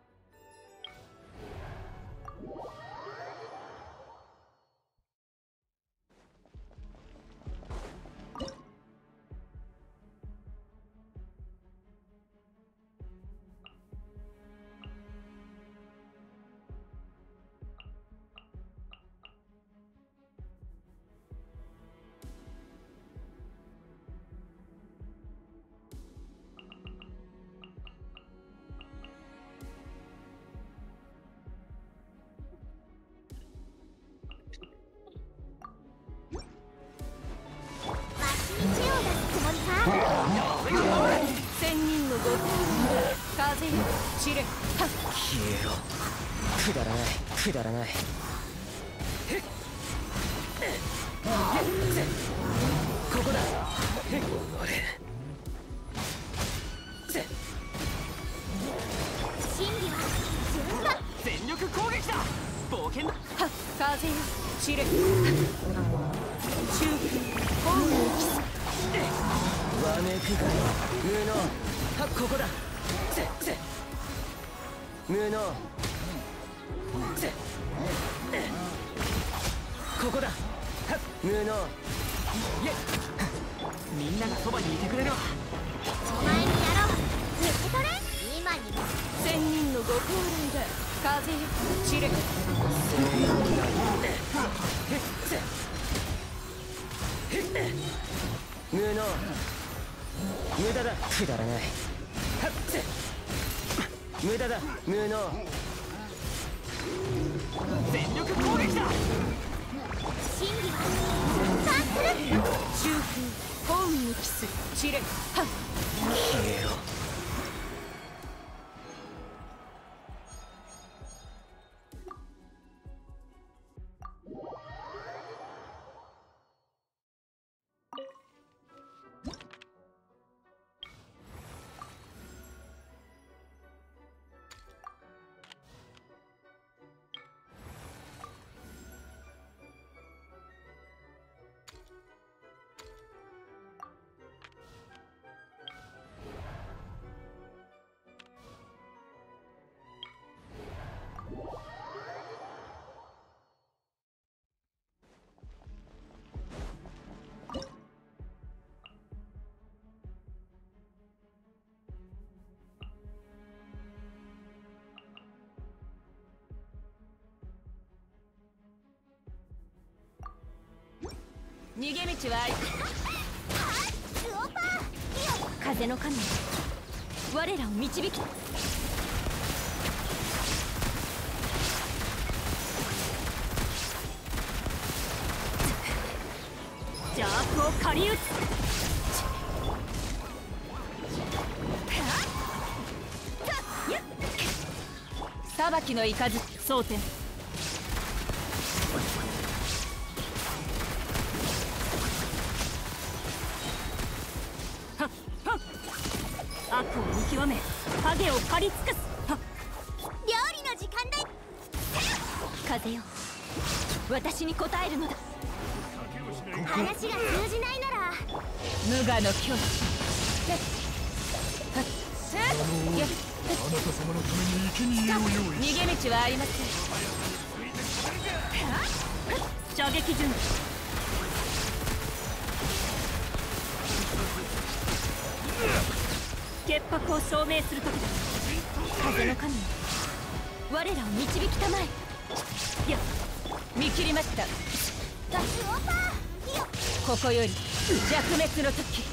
千人のご降臨だ。風よ散れ。はっ消えろ。くだらないくだらない。ここだ。 真理は順番。 全力攻撃だ。冒険だ。 はっ風よ散れ。中本を期す。 わめくがい無能。はここだ。無能。ここだ。は無能。 みんながそばにいてくれるわ。 お前にやろう。受け取れ。今にも。 千人のご降臨だ。風よ散れ。 無能。無駄だ。くだらない。無駄だ。無能。 全力攻撃だ。 真理は分散する。 中風本に帰す。散れ。はっ消えろ。 逃げ道はある。風の神、我らを導き。邪悪を狩り撃つ。裁きの雷蒼天。悪を見極め影を狩り尽くす。 料理の時間だ。 風よ、私に応えるのだ。 話が通じないなら無我の境地。 あなた様のために生贄を用意し逃げ道はありません。射撃準備。潔白を証明する時だ。風の神、我らを導きたまえ。いや、見切りました。ここより弱滅の時。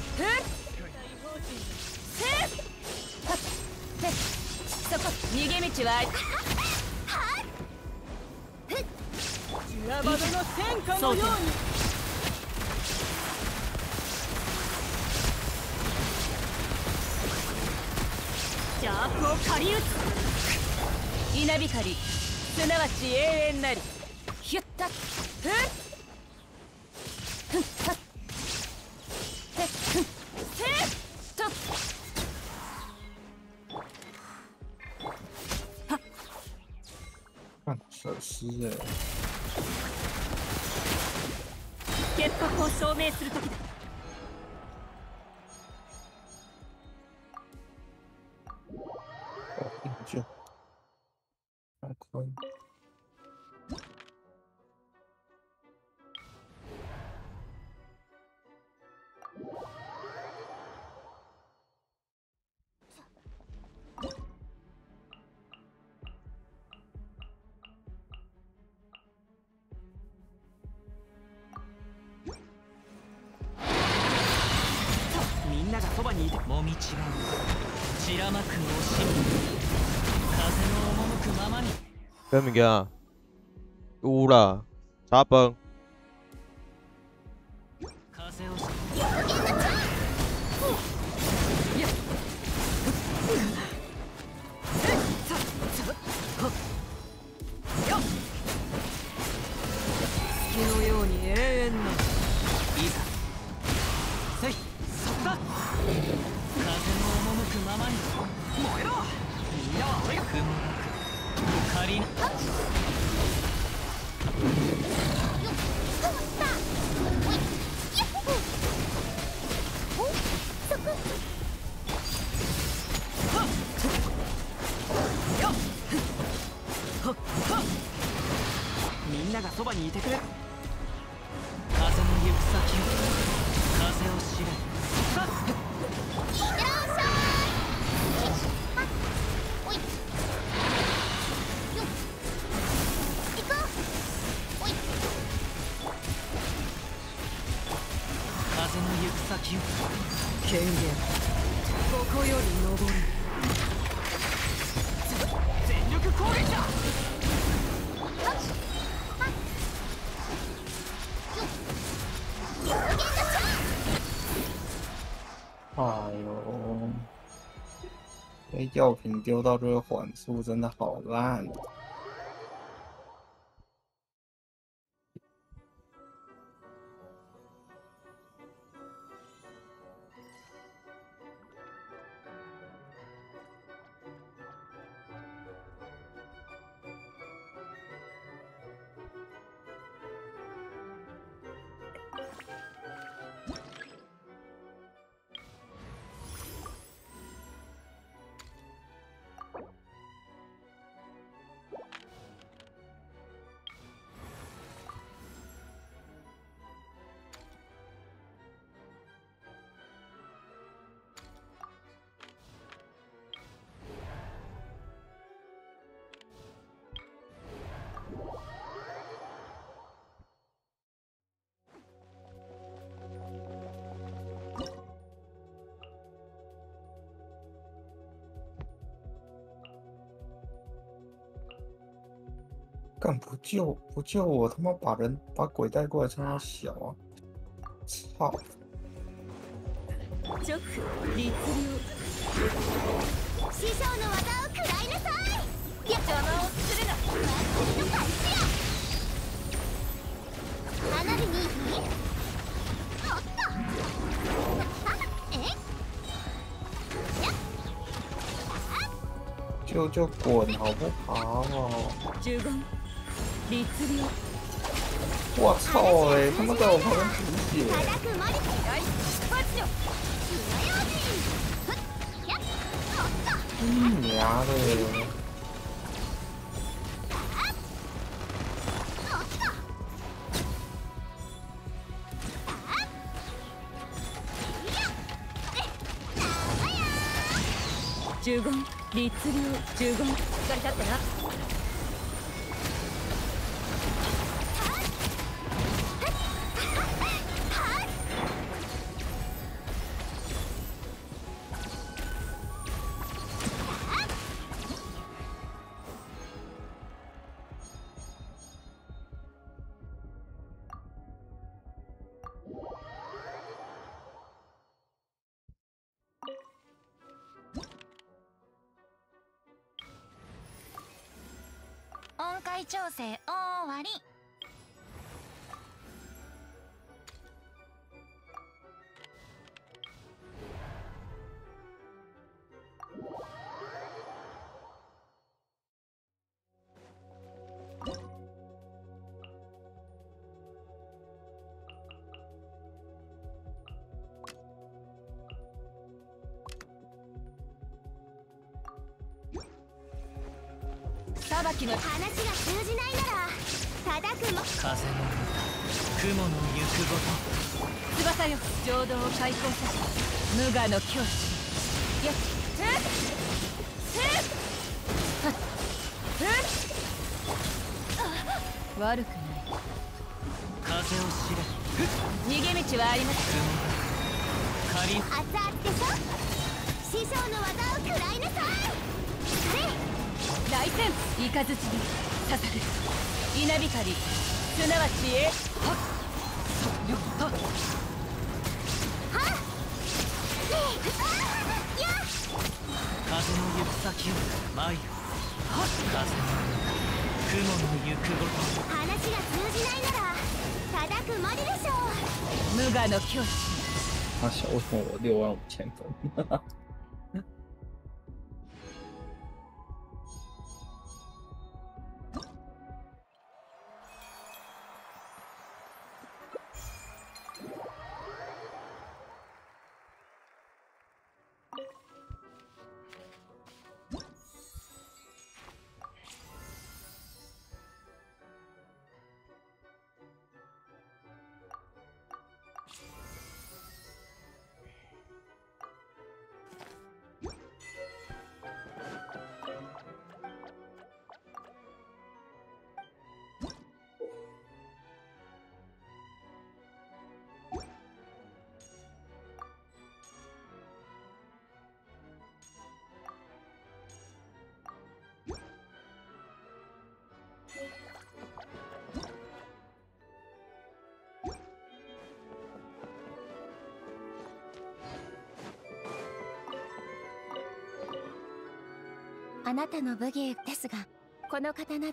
そこ、逃げ道はあり。 ヤバドの戦火のように。 邪悪を狩り撃つ。稲光、すなわち永遠なり。ひゅったっふっふんはっへっふんせっと看手撕哎， 潔白を証明する時だ。 哦，研究还可以。 みんながそばにいてもみ違う散らまく惜しみ風の赴くままに。 跟物件啊，有啦，茶饭。 風をし月のように永遠のいざせいそこだ。風の赴くままに燃えろ。みんなは俺が雲なく仮にみんながそばにいてくれ。風の行く先を風を知れ。風の行く先を権限ここより登る。全力攻撃だ。 哎呦，被药品丢到这个缓速真的好烂。 干不救我他妈把鬼带过来冲他小啊！操！ 直律師匠の技を食らいなさい。 邪魔をするな。 私のパンチや。花火におっと。 就滚好不好？ 呪言律令。 我操嘞！他妈在我旁边吐血！ 叩く魔力出発よ。 火の用心。やっおっと。 你娘的！ 呪言律令呪言しっかり立ってな。 音階調整終わり。 裁きの話が通じないなら叩くも。 風の雲の行くごと翼よ浄土を開放させ無我の境地。よっ悪くない。 風を知れ。 逃げ道はあります。 仮熱々でしょ。師匠の技を食らいなさい。それ大戦イカズチに捧ぐ稲光すなわちはっよっはっはっやっ風の行く先を参る。風の雲の行くごと話が通じないなら叩くまででしょう。 無我の境地。 他小为什么我65000分？ あなたの武芸ですが、この刀で。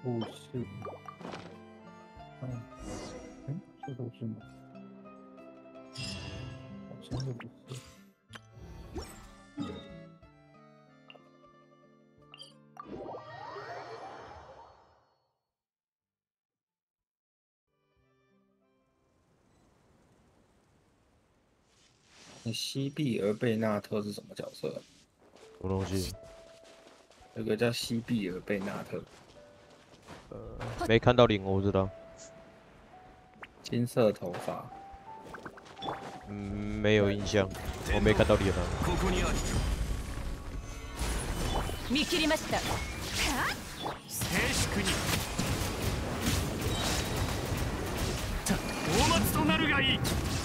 护士。这都是吗？好像是不是？西比尔贝纳特是什么角色？ 什么东西？ 有个叫西比尔贝纳特。 没看到脸，我知道。 金色头发。 没有印象，我没看到脸啊。 見切りました。 静粛に。大松となるがいい。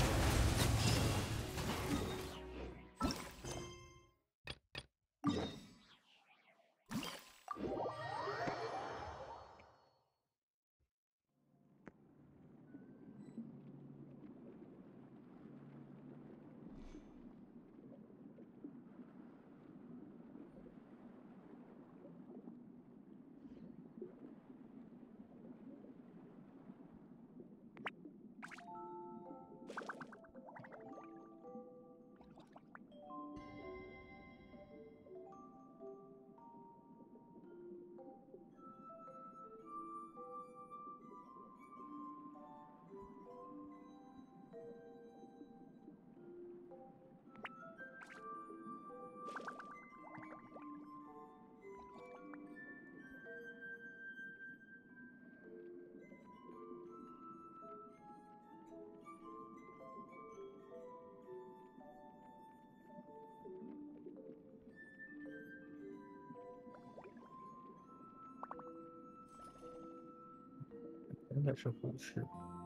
真的是护士。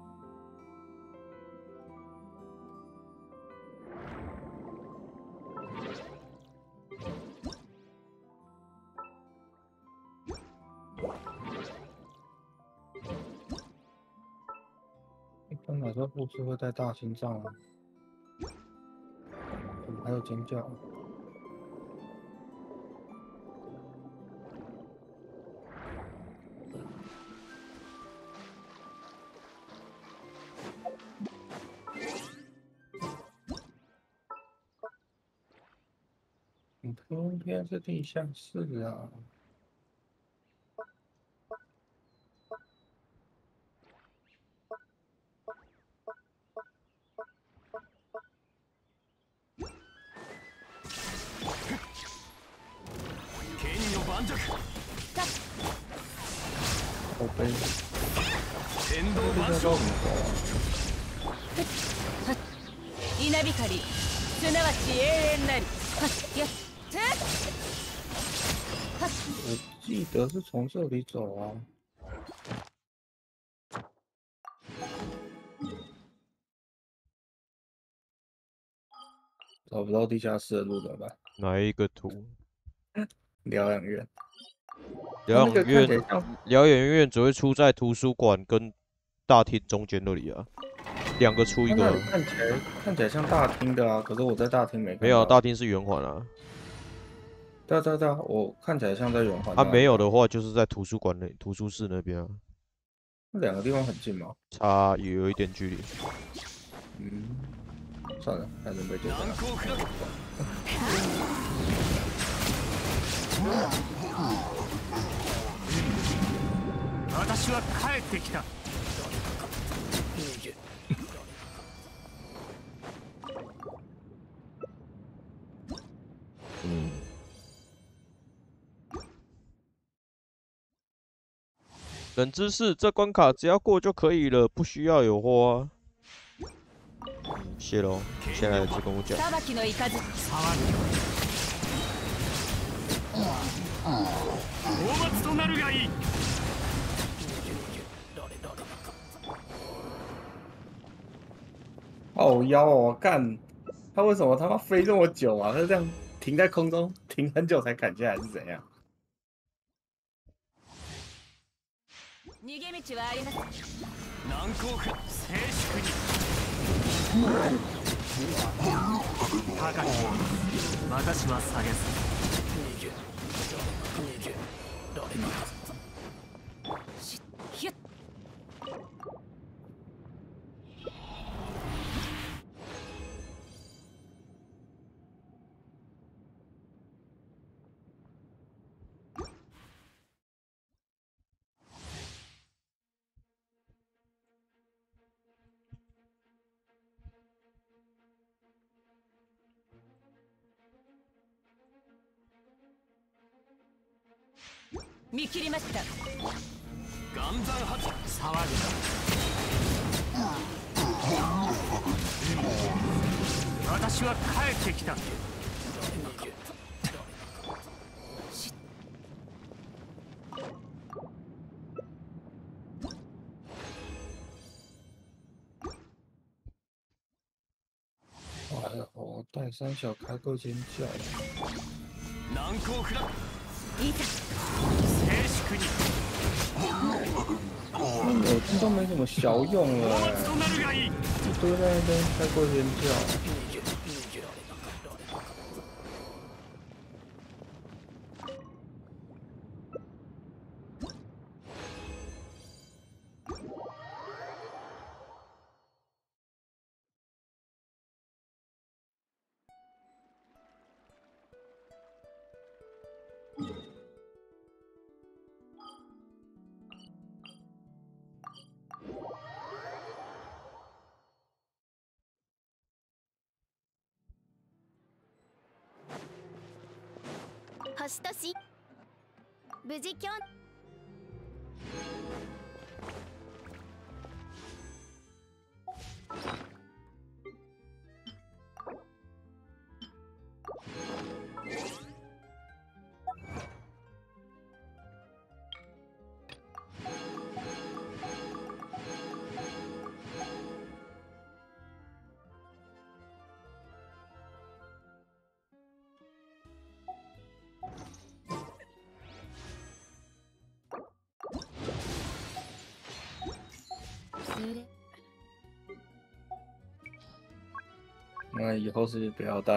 一般来说，护士会带大心脏啊，怎么还有尖叫？偏偏是地下室啊！好悲。天道万象。 稲光、すなわち永遠なり。やっ。 我记得是从这里走啊。找不到地下室的路怎么办？ 哪一个图？ 疗养院。 疗养院只会出在图书馆跟大厅中间那里啊，两个出一个。 看起来像大厅的啊，可是我在大厅没看到。 没有啊，大厅是圆环啊。 对，我看起来像在圆环。 没有的话，就是在图书馆图书室那边啊。 那两个地方很近吗？ 差有一点距离。 算了，还能被丢掉。 私は帰ってきた。 冷知识：这关卡只要过就可以了，不需要有花。谢喽，现在就跟我讲。 大松となるがいい。 好妖哦！干，他为什么他妈飞这么久啊？他这样停在空中停很久才砍下来是怎样？ 逃げ道はあります。 難攻不静粛に。高き私は下げず。 見切りました。 岩山発騒ぐな。私は帰ってきた。 完了，我带三小开个尖叫。 难攻不落。 いざ。 静粛に。 我这都没什么小用了，一堆在那边开过尖叫。 星とし無事今日那以后是不要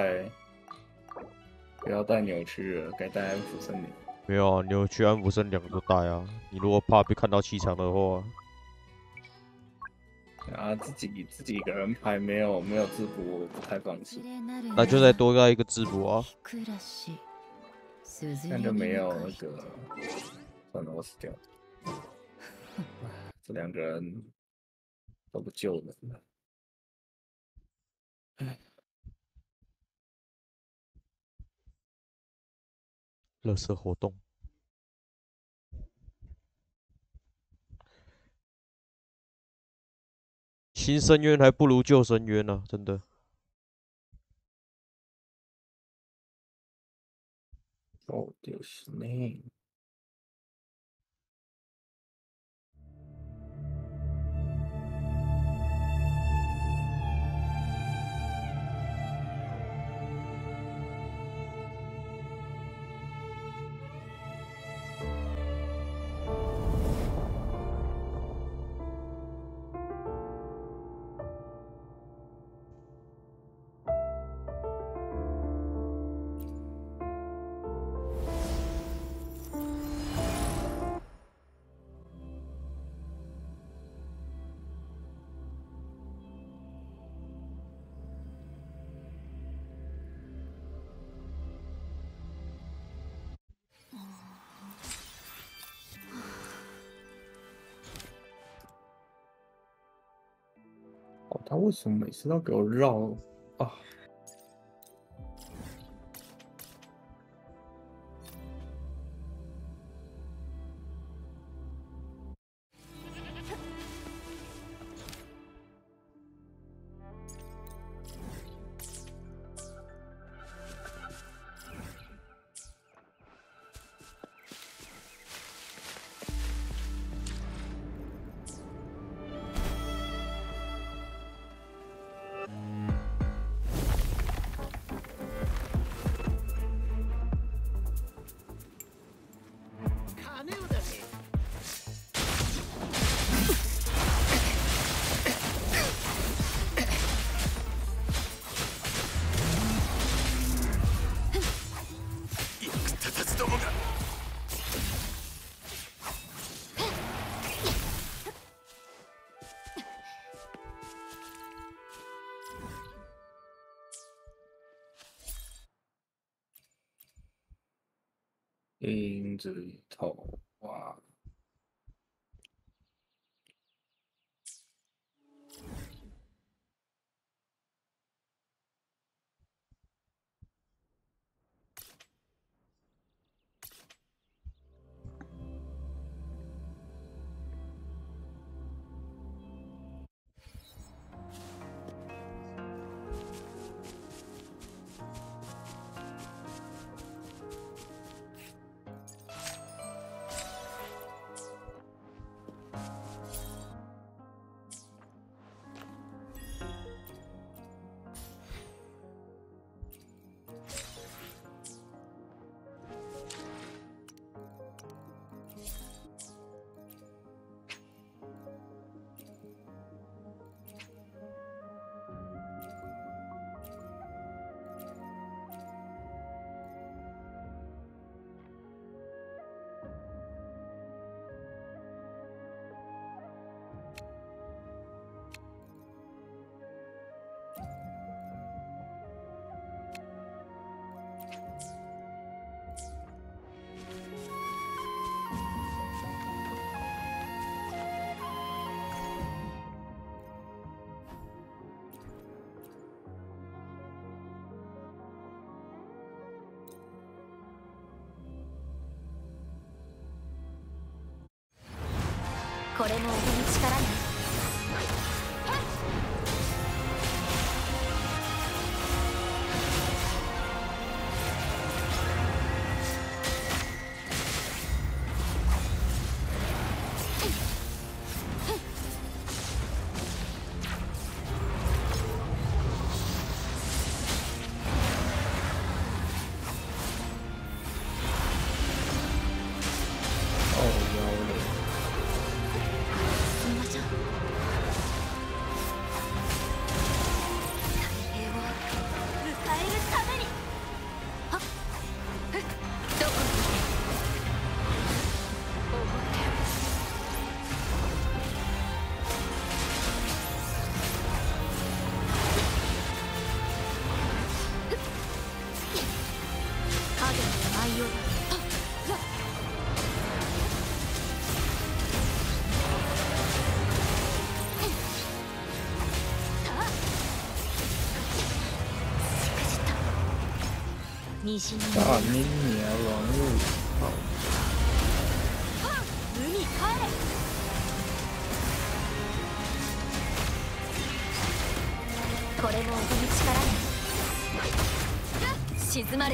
带扭曲了，改带安抚森林。 没有啊，扭曲、安抚森两个都带啊。你如果怕被看到气场的话， 啊，自己一个人排没有自补，我不太放心。 那就再多带一个自补啊。 那就没有那个，算了，我死掉了。这两个人都不救人了。 垃圾活动。新深渊还不如旧深渊呢、真的。 そうですね。哦，他为什么每次都给我绕啊？影子里头哇！ これも俺の力ね。 大明年王日好。 海帰れ。 これも俺の力ね。 静まれ。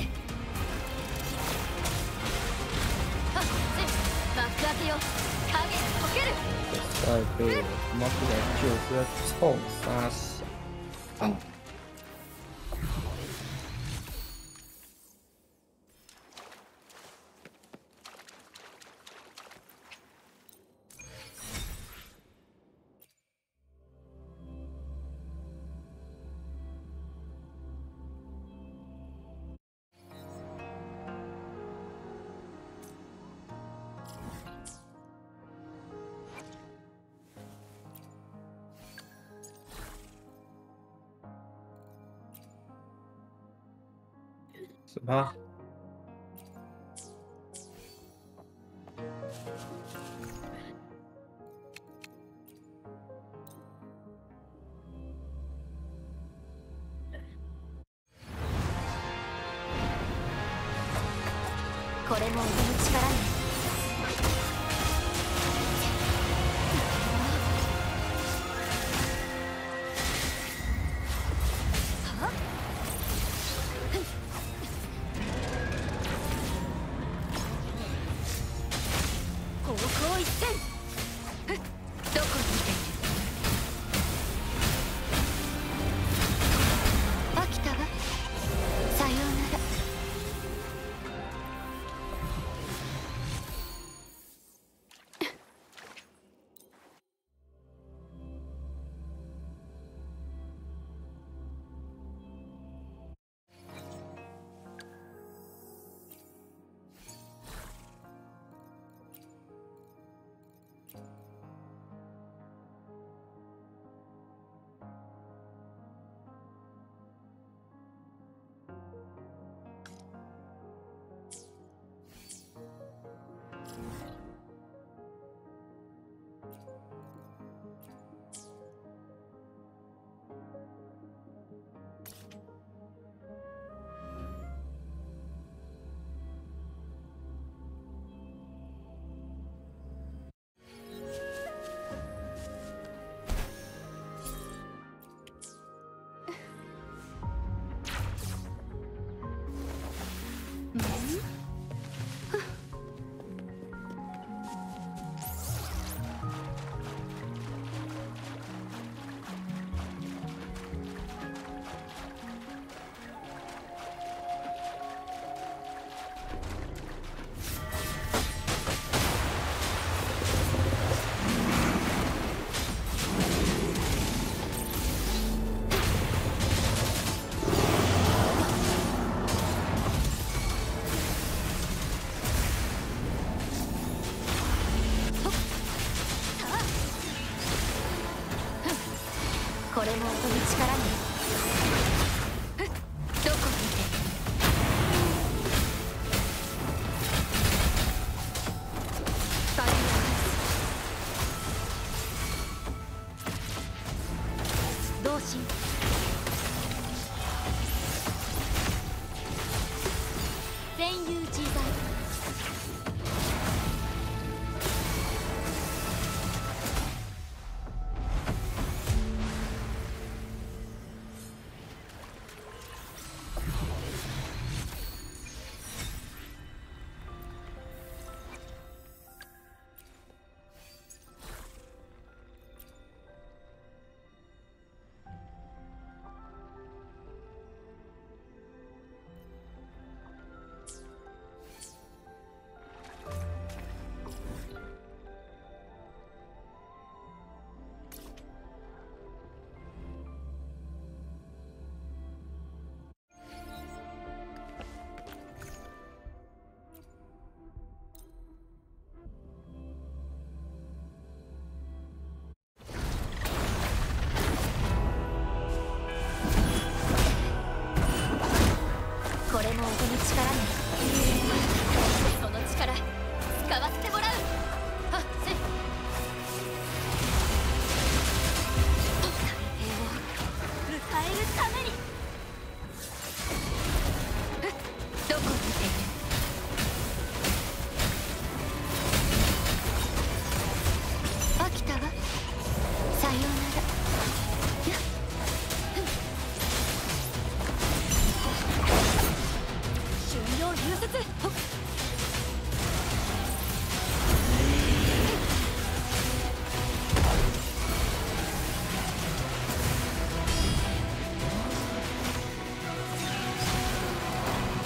幕開けよ。影溶ける。 再被我他妈不来救是在臭杀小。18。 これも俺の力ね。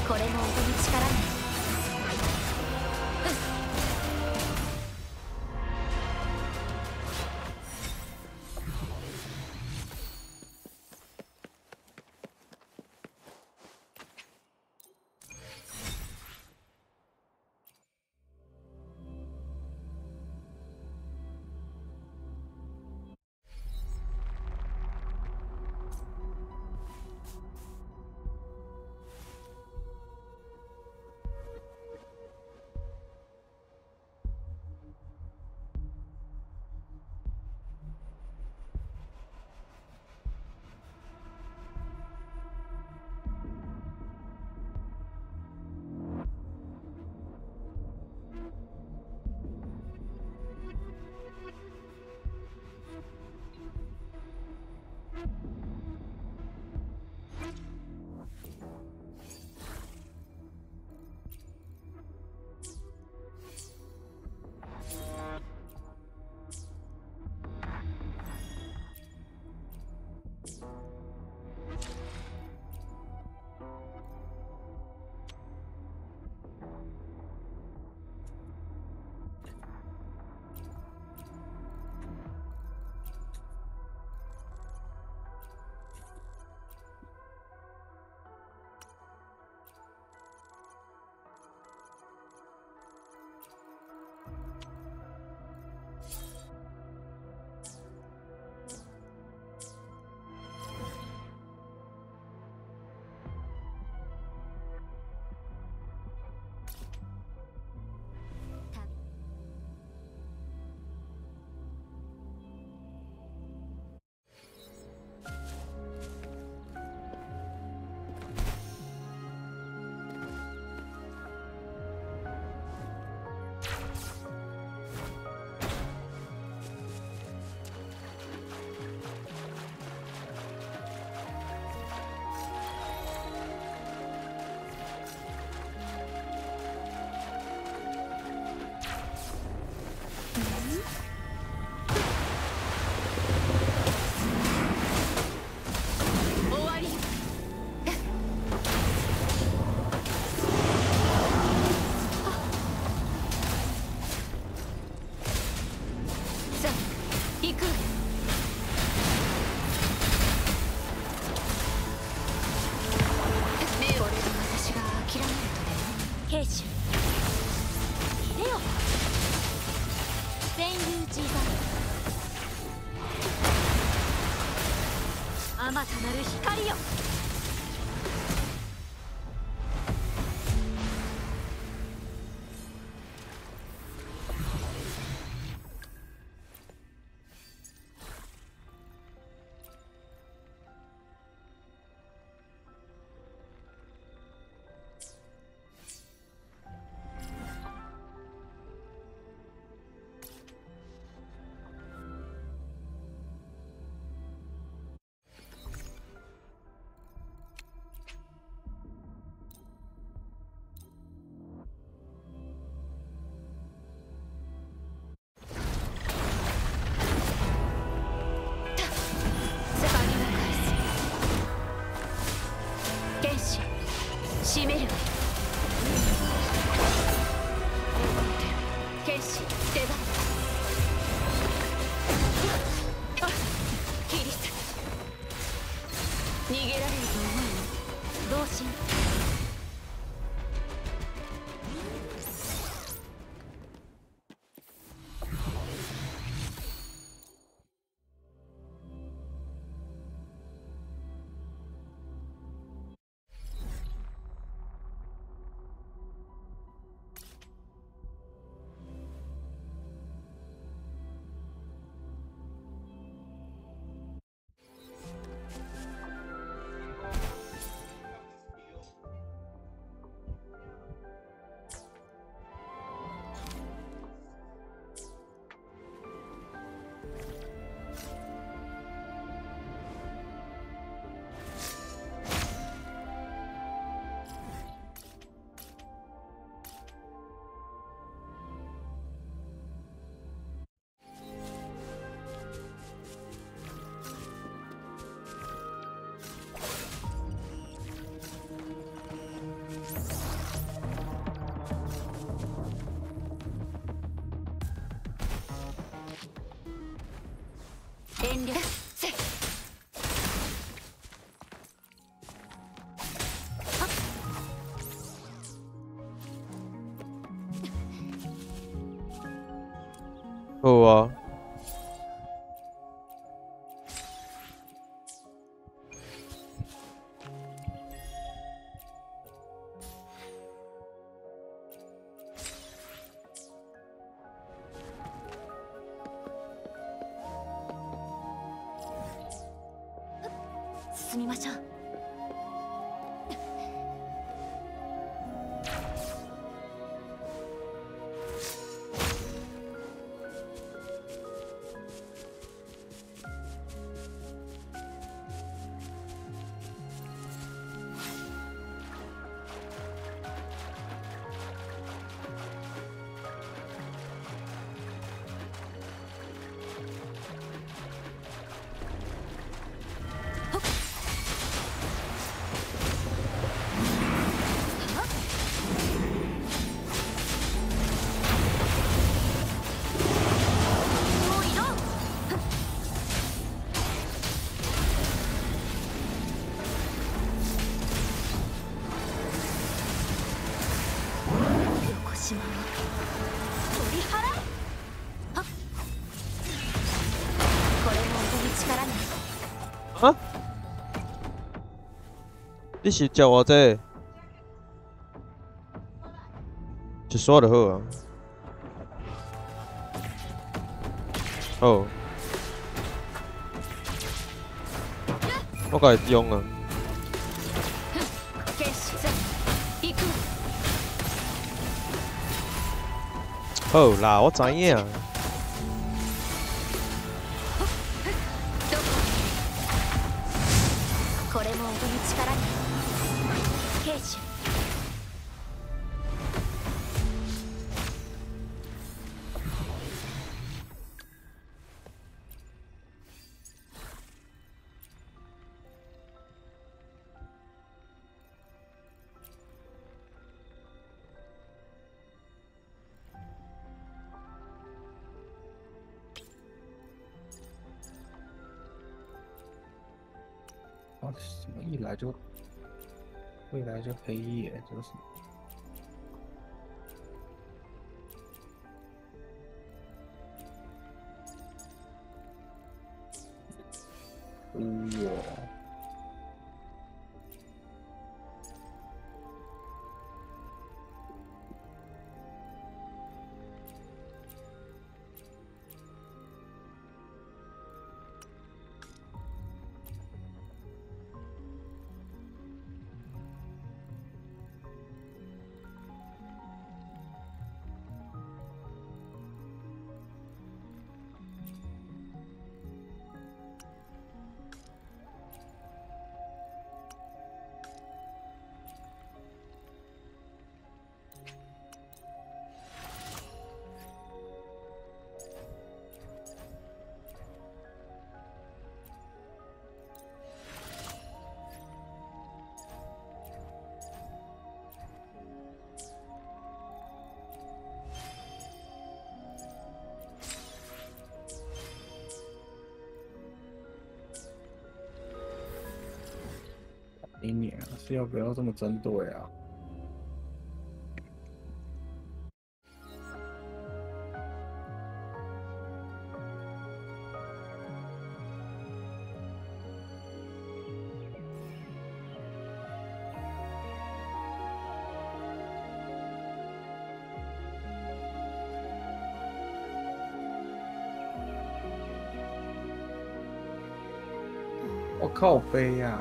これも音の力ね。兵士入れよ全流自在あまたなる光よ。閉める剣士出番キリス逃げられると思う同心全力せっ好啊。 進みましょう。島を取り払え。はっこれも音に力ね。 啊？你是叫我这？一刷就好啊。好，我甲伊用啊。好啦，我知影。 これも音に力ね。ケーシュ。 啊，怎么一来就黑夜，这是我。一年是要不要这么针对啊？我靠背呀！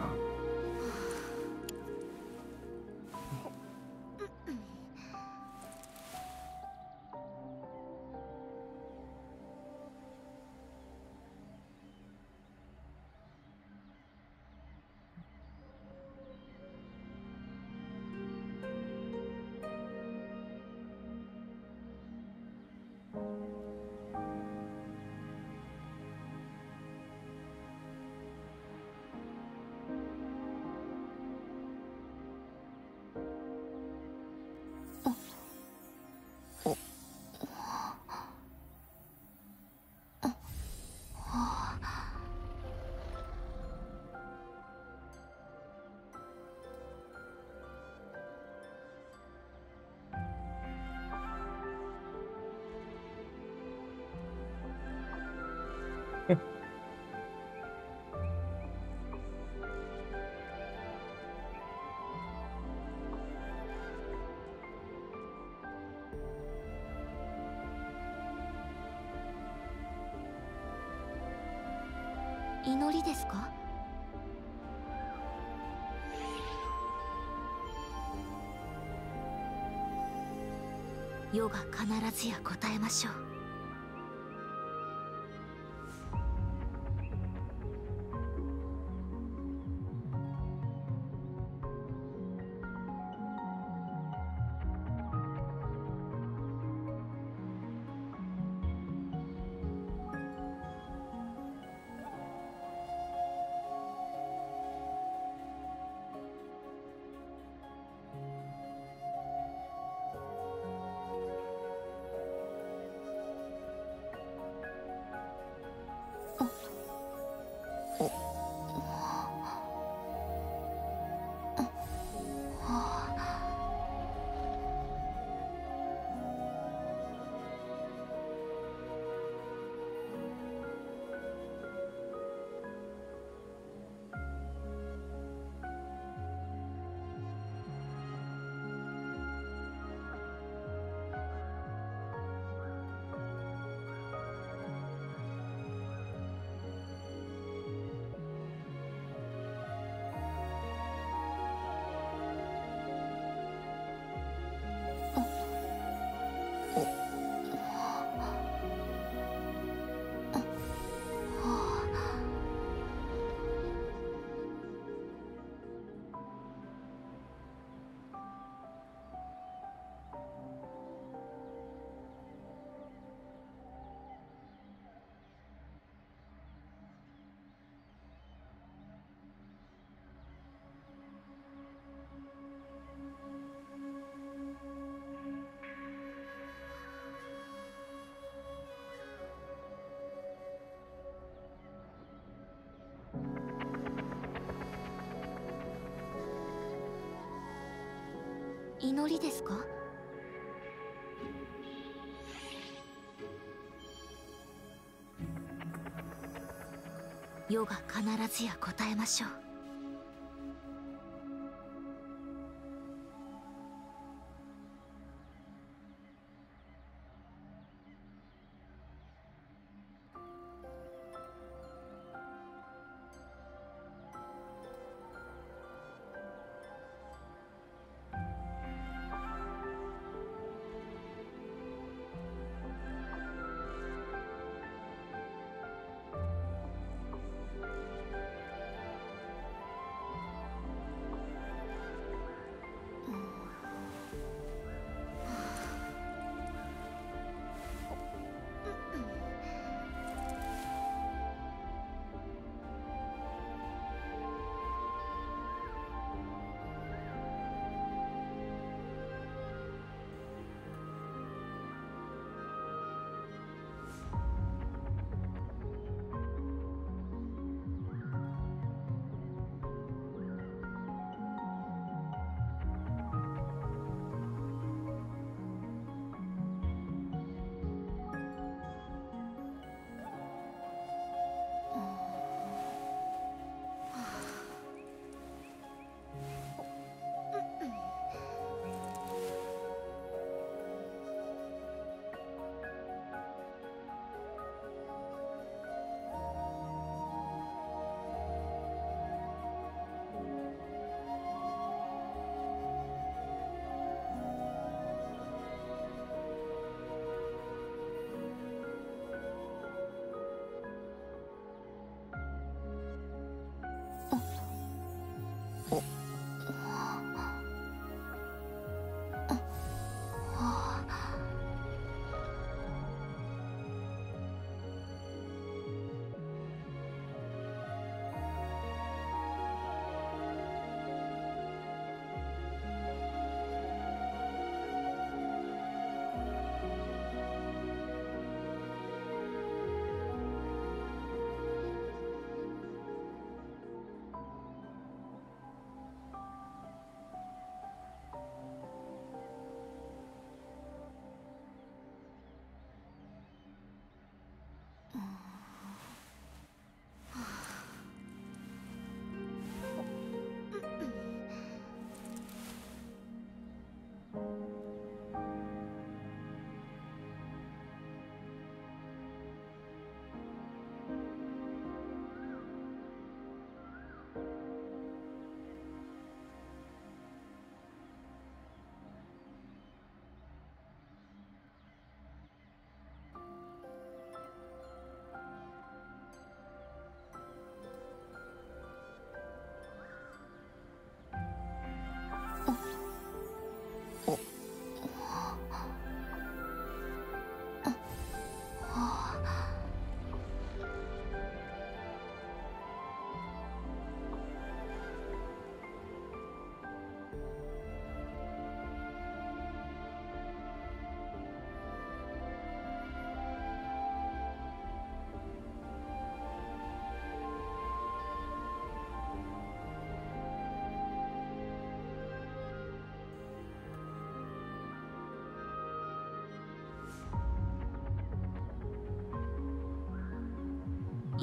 祈りですか？世が必ずや答えましょう。祈りですか？世が必ずや答えましょう。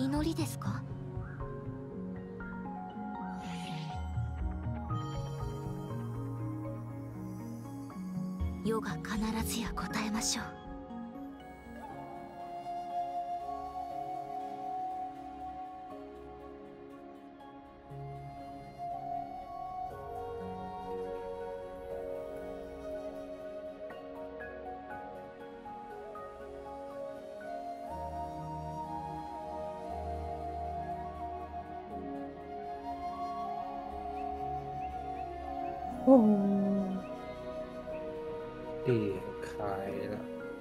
祈りですか？世が必ずや答えましょう。 裂开了。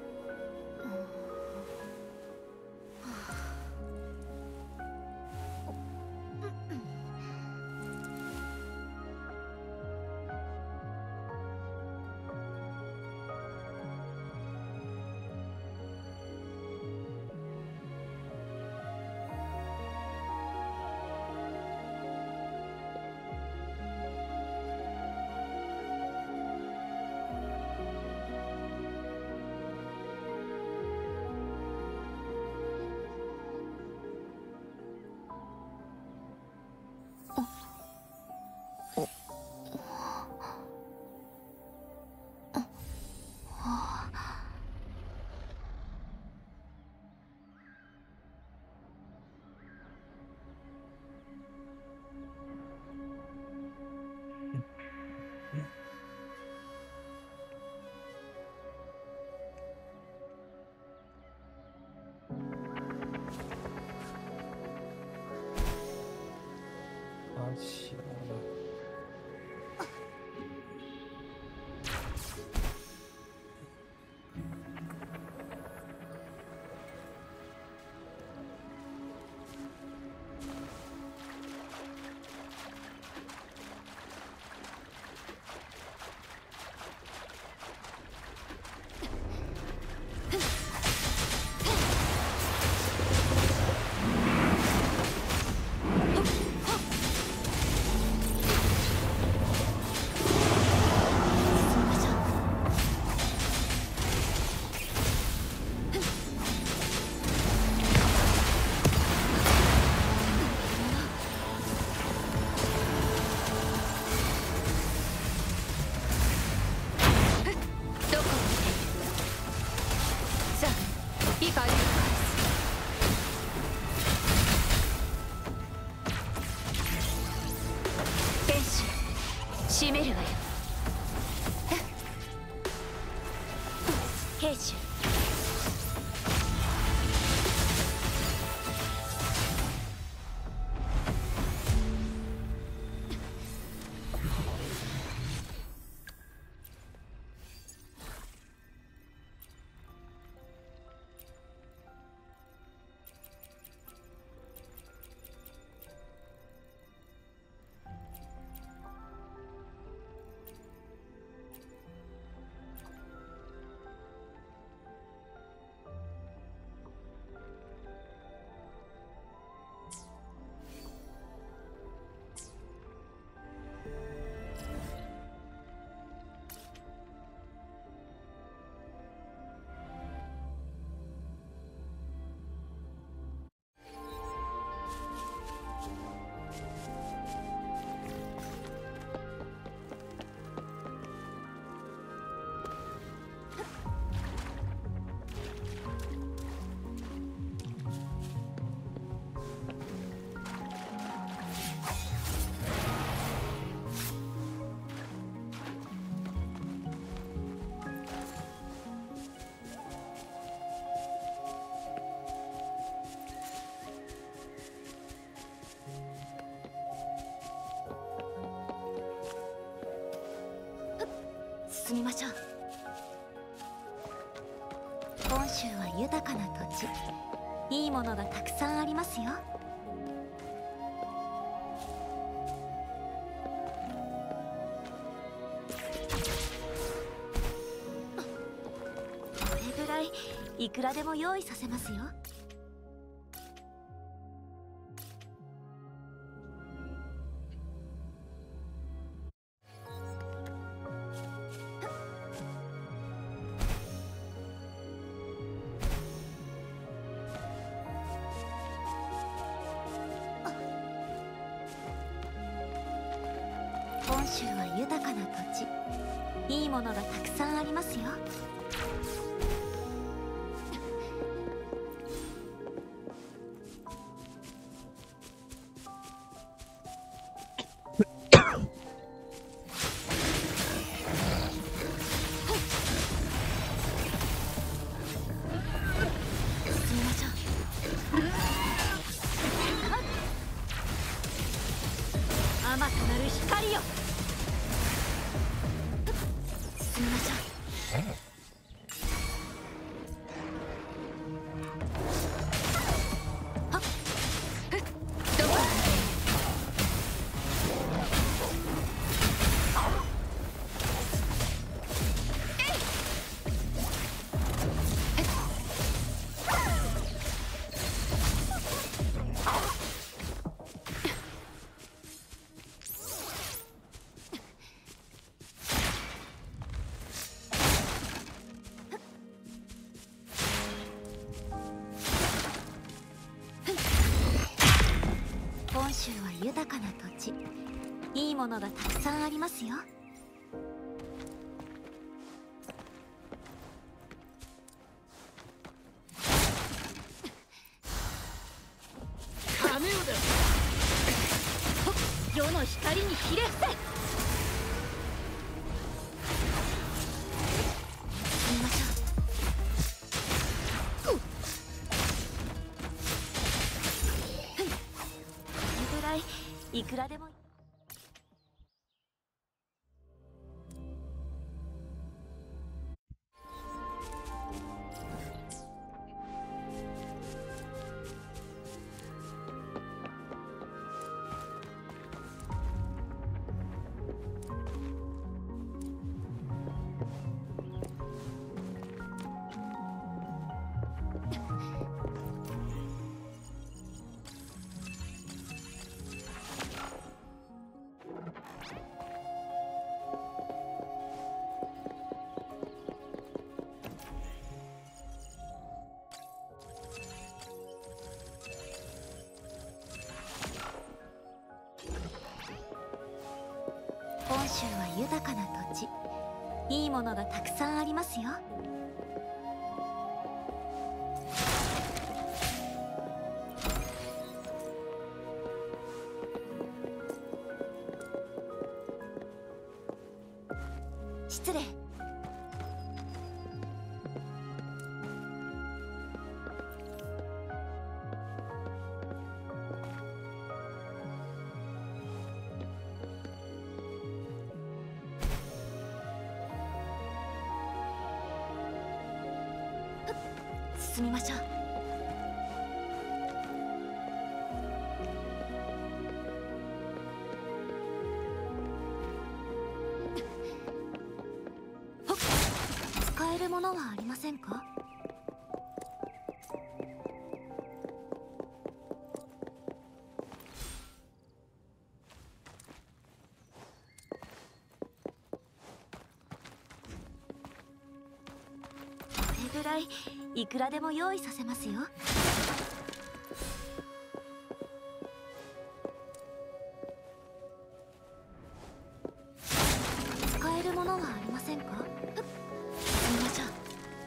起来了。 閉めるわよ。兵士進みましょう。本州は豊かな土地、いいものがたくさんありますよ。これぐらいいくらでも用意させますよ。 本州は豊かな土地、いいものがたくさんありますよ。本州は豊かな土地、いいものがたくさんありますよ。 カヌーだ。世の光にひれ伏せ。 見ましょう。いくらでも。本州は豊かな土地、いいものがたくさんありますよ。失礼。進みましょう。使えるものはありませんか？これぐらいいくらでも用意させますよ。使えるものはありませんか？進みましょう。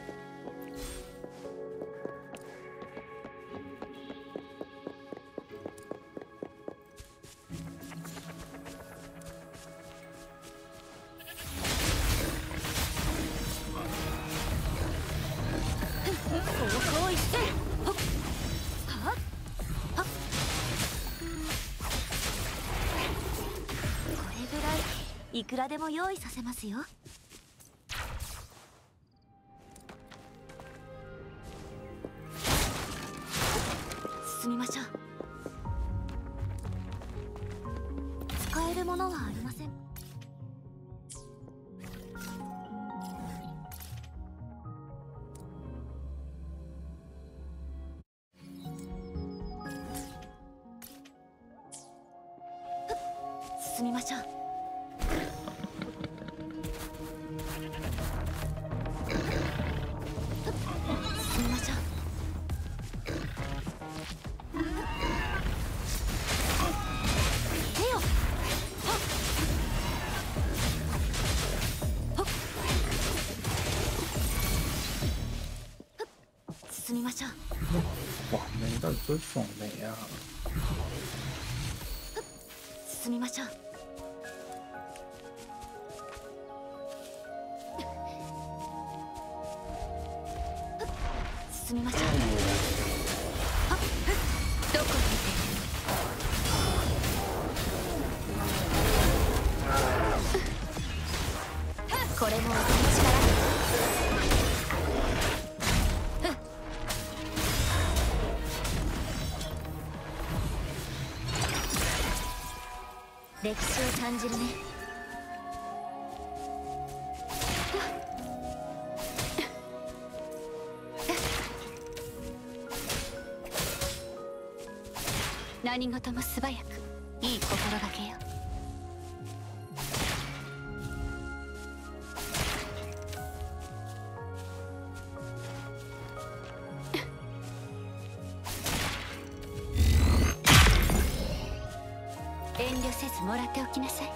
方向一斉。はっはっはっ。これぐらいいくらでも用意させますよ。進みましょう。使えるものはありません。進みましょう。進みましょう。手よ。はっ。 進みましょう。 爽梅到底追爽梅啊？ 進みましょう。進みましょう。どこにいて。これも音の力。歴史を感じるね。何事も素早く、いい心がけよ。遠慮せずもらっておきなさい。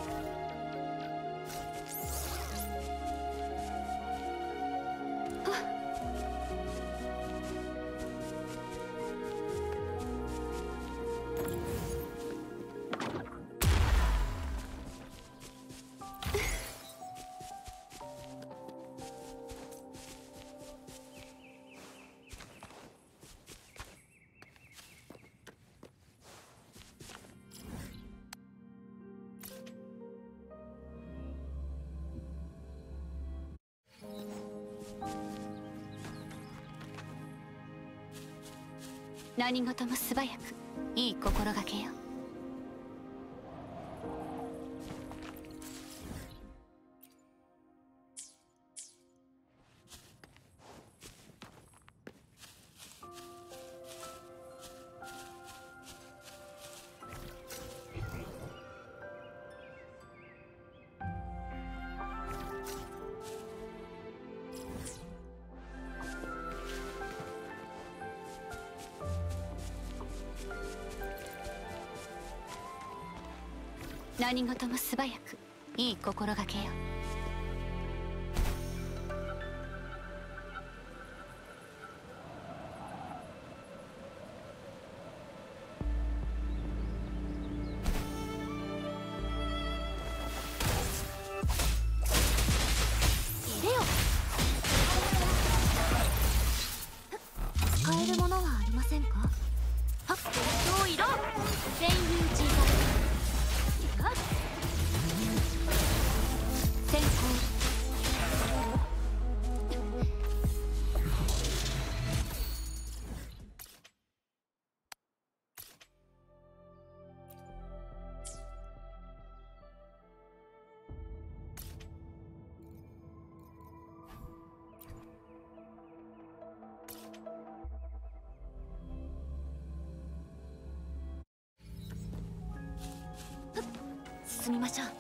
何事も素早く、いい心がけよ。何事も素早く、いい心がけよ。入れよ。使えるものはありませんか。はっ、どういろ全員小さい。先行。進みましょう。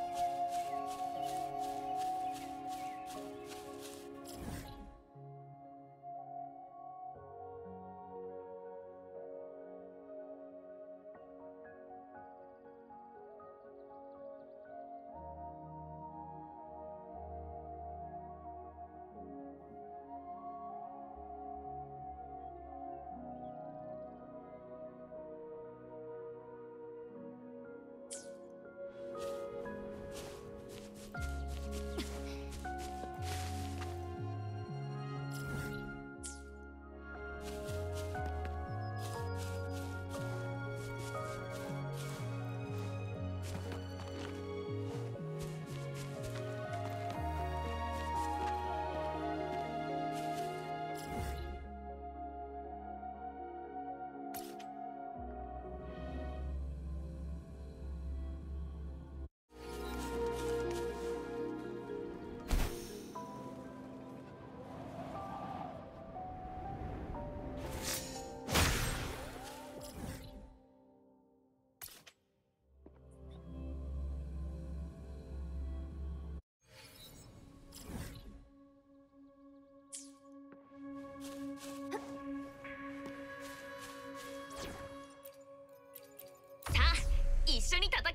一緒に戦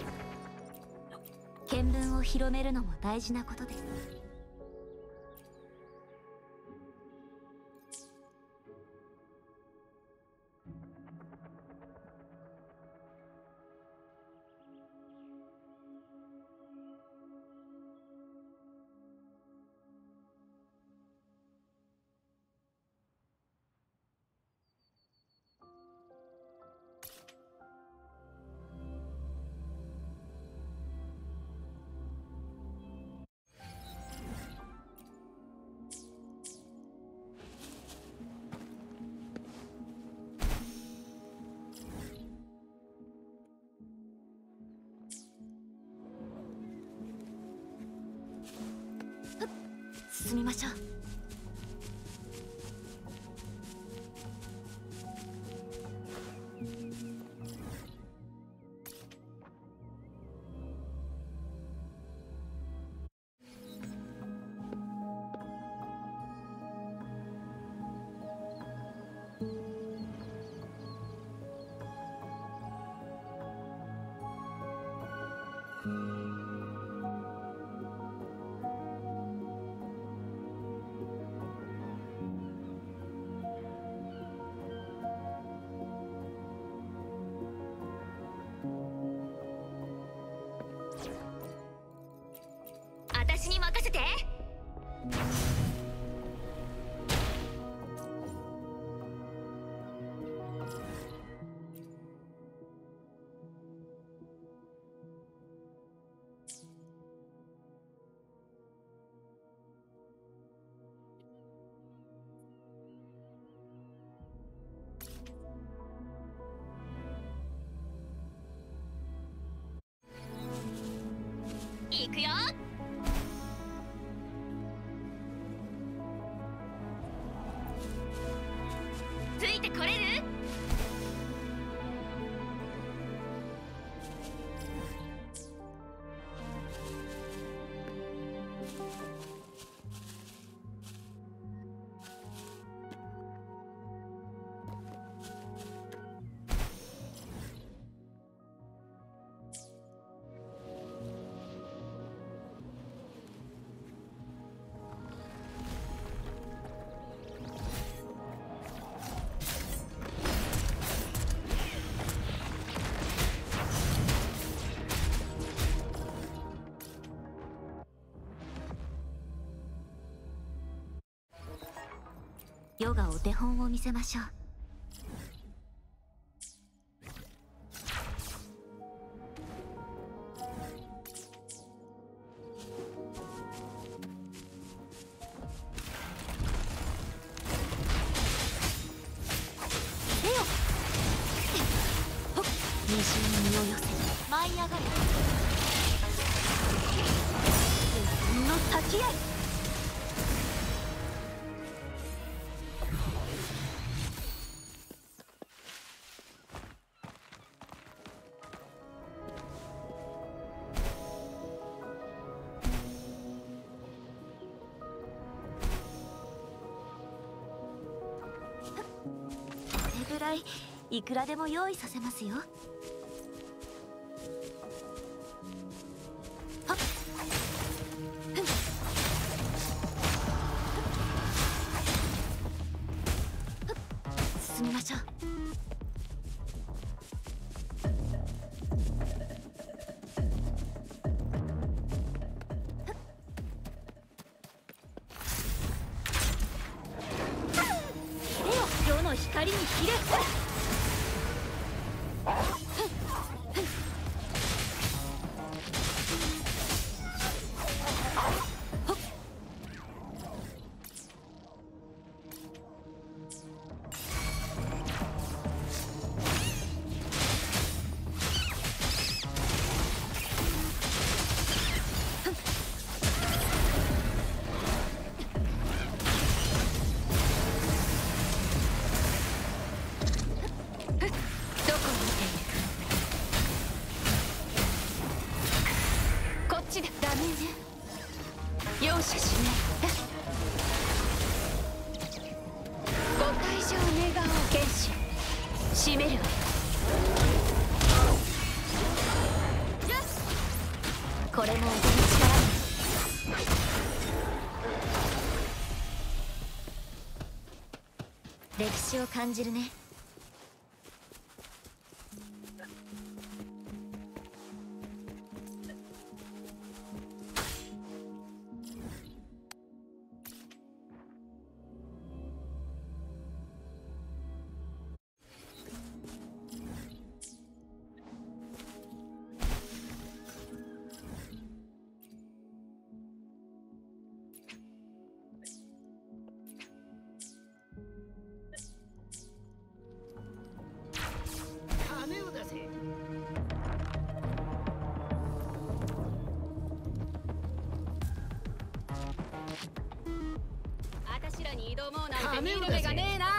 おう。見聞を広めるのも大事なことです。 進みましょう。 私に任せて。行くよ。ついてこれる？ヨガお手本を見せましょう。出よ。ほっ、虹に身を寄せ舞い上がれ。自分の先へ。ぐらいいくらでも用意させますよ。はっ、進みましょう。世の光に切れ。容赦しない。ご退場願おう。剣士締めるわよ。これも俺の力に。歴史を感じるね。 に挑もうなんて見る目がねえな。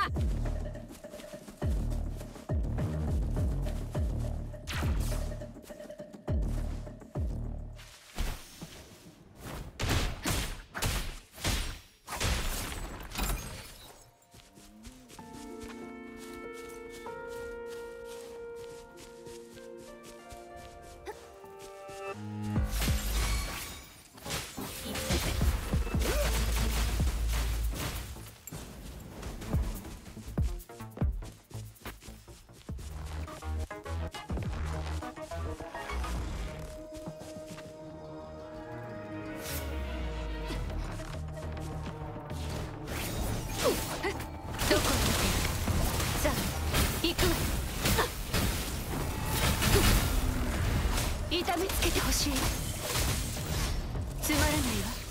痛めつけてほしい。つまらないわ。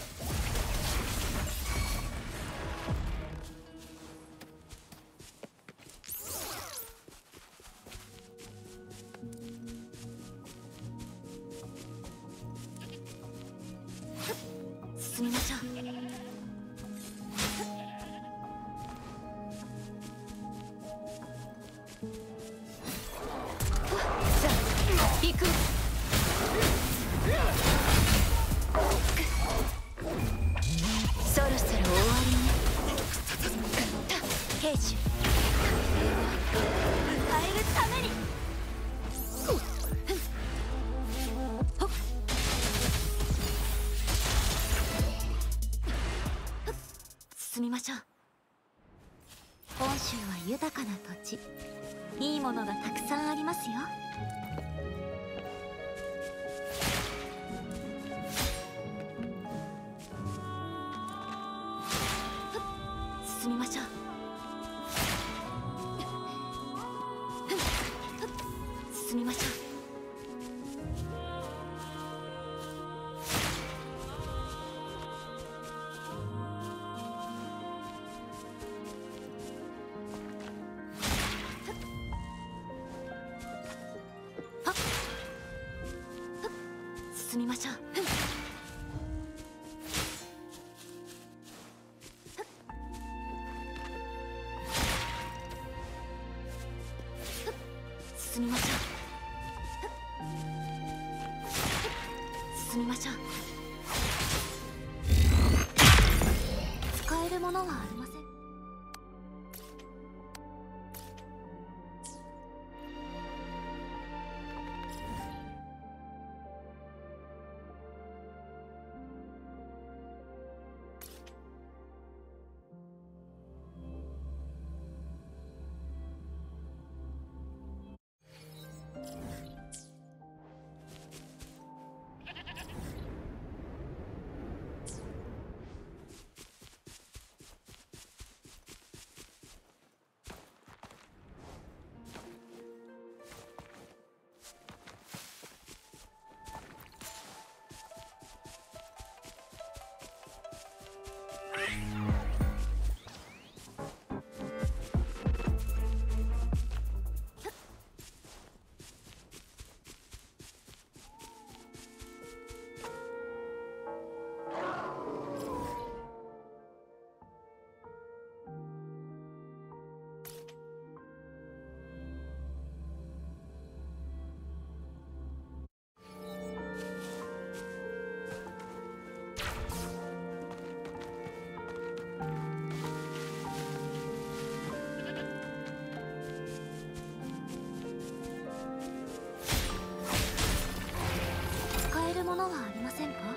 進みましょう。さあ行く。そろそろ終わりね。兵士変えるために。進みましょう。本州は豊かな土地、いいものがたくさんありますよ。進みましょう。進みましょう。進みましょう。進みましょう。進みましょう。使えるものはありません。使えるものはありませんか？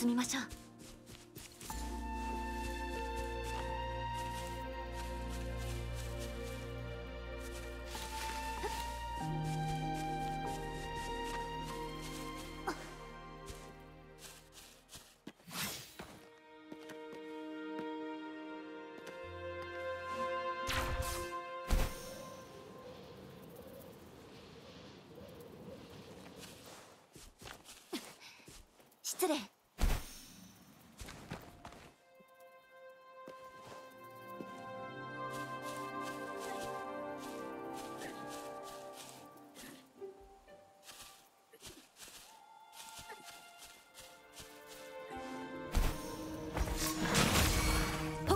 進みましょう。失礼。ほっ。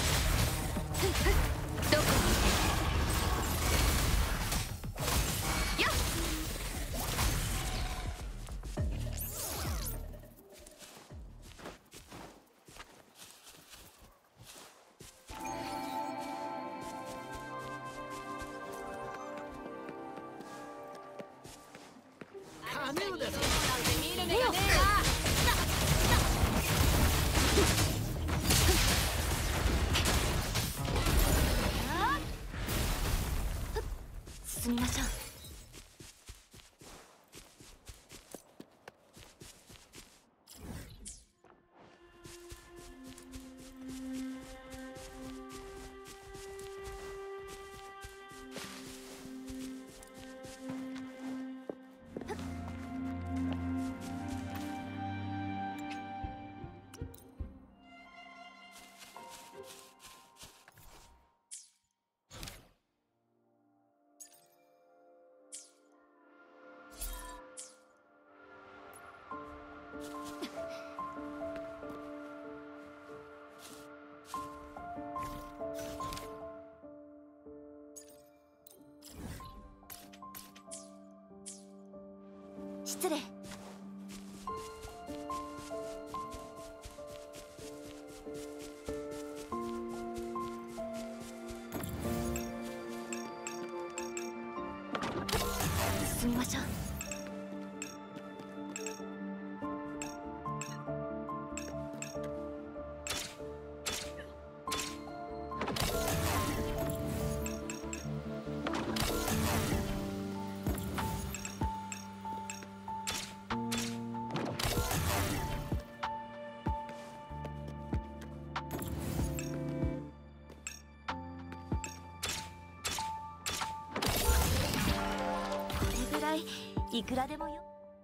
どこにやっ。進みましょう。失礼。進みましょう。いくらでもよ。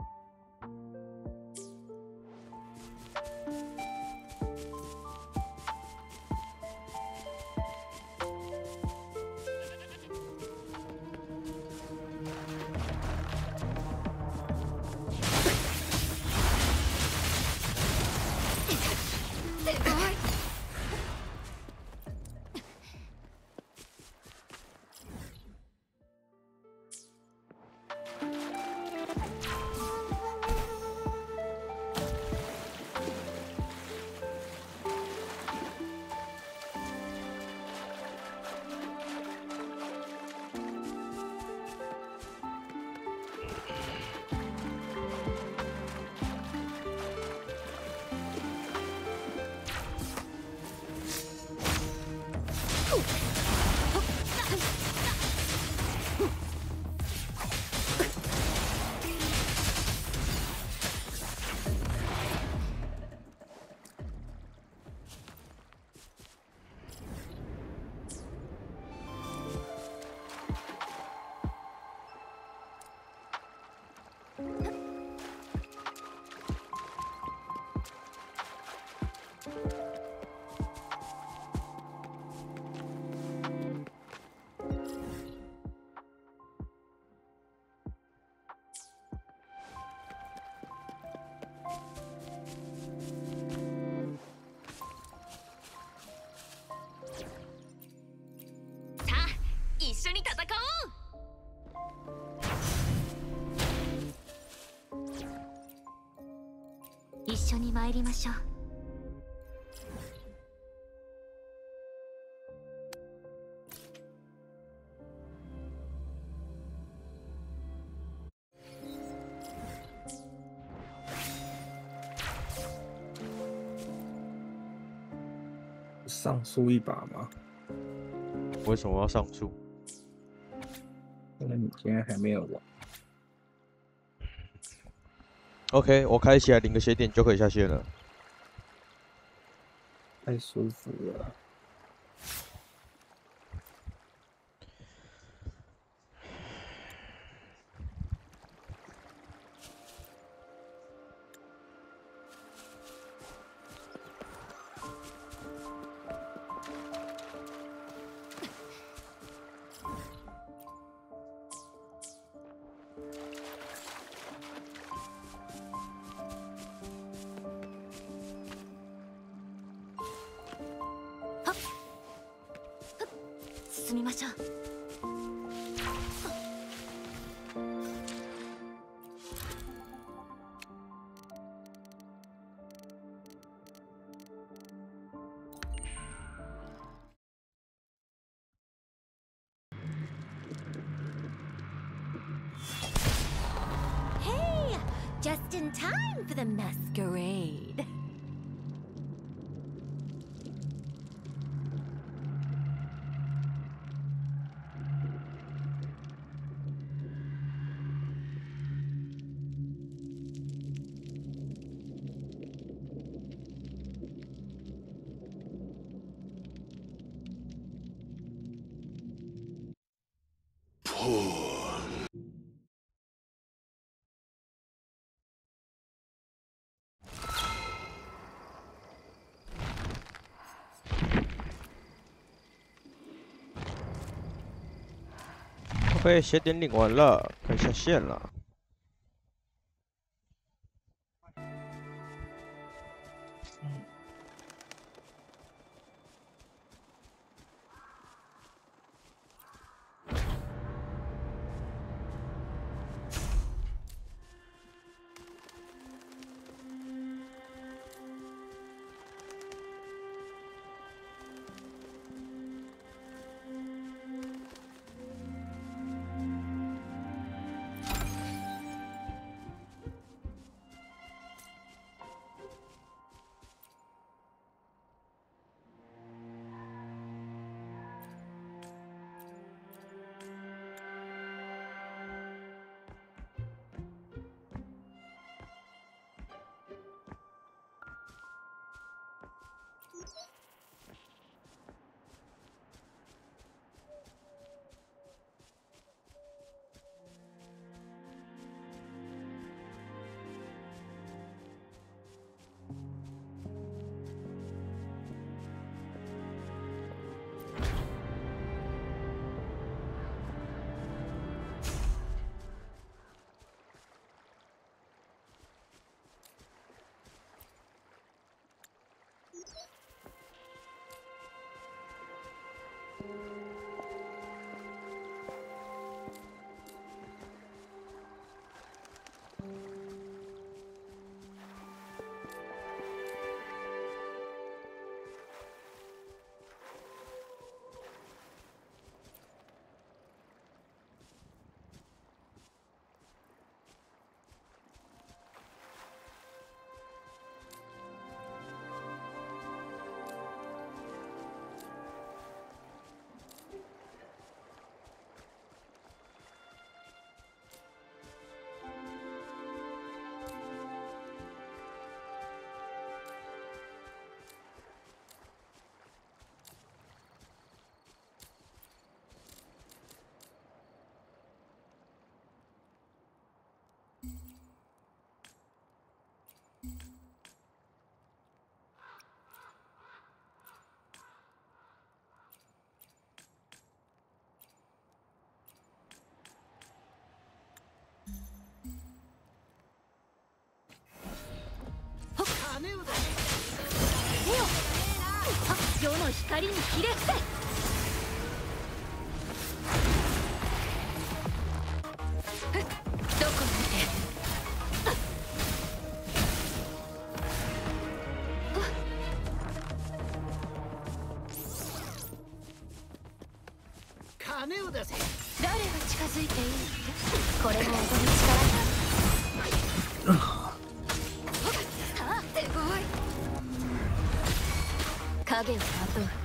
一緒に戦おう。一緒に参りましょう。 上诉一把吗？ 为什么要上诉？ 因为你今天还没有玩。 OK， 我开起来领个血点就可以下线了。 太舒服了。 進みましょう。Hey, just in time for the masquerade. OK， 血点领完了，可以下线了。 世の光にひれ伏せ。どこ金を出せ。 誰が近づいていいって。これも踊る力。さあ、すごい。 影をまとう。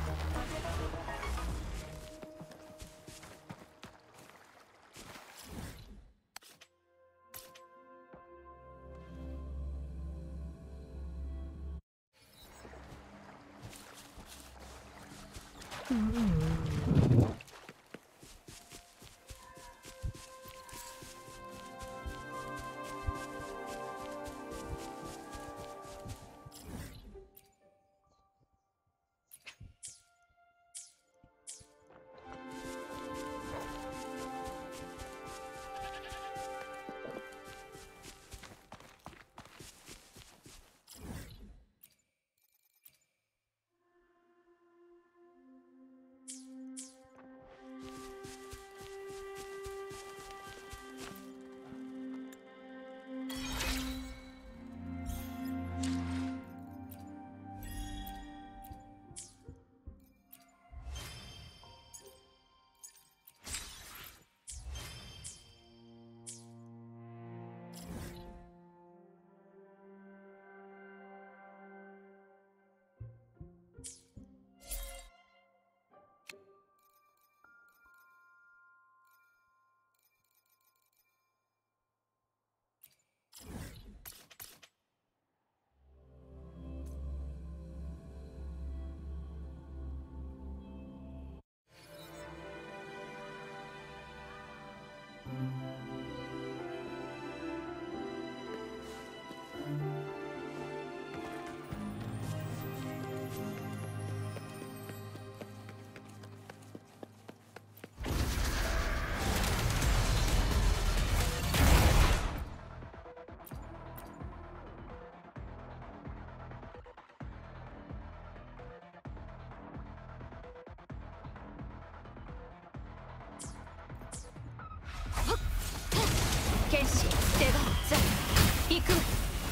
剣士出番ザ行く。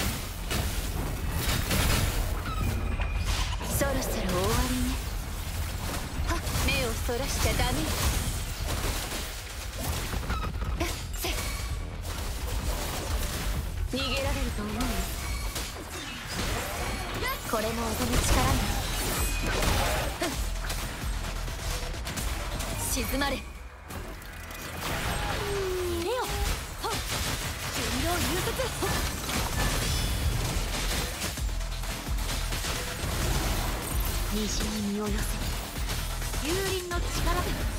そろそろ終わりね。はっ、目をそらしちゃダメよ。逃げられると思うよ。これも音の力ね。静まれ。虹に身を寄せ、幽輪の力で。